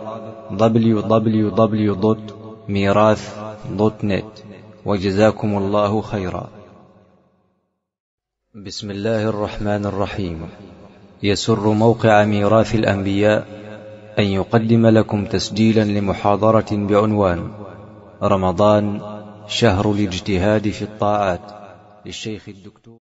www.mirath.net. وجزاكم الله خيرا. بسم الله الرحمن الرحيم. يسر موقع ميراث الأنبياء أن يقدم لكم تسجيلا لمحاضرة بعنوان رمضان شهر الاجتهاد في الطاعات للشيخ الدكتور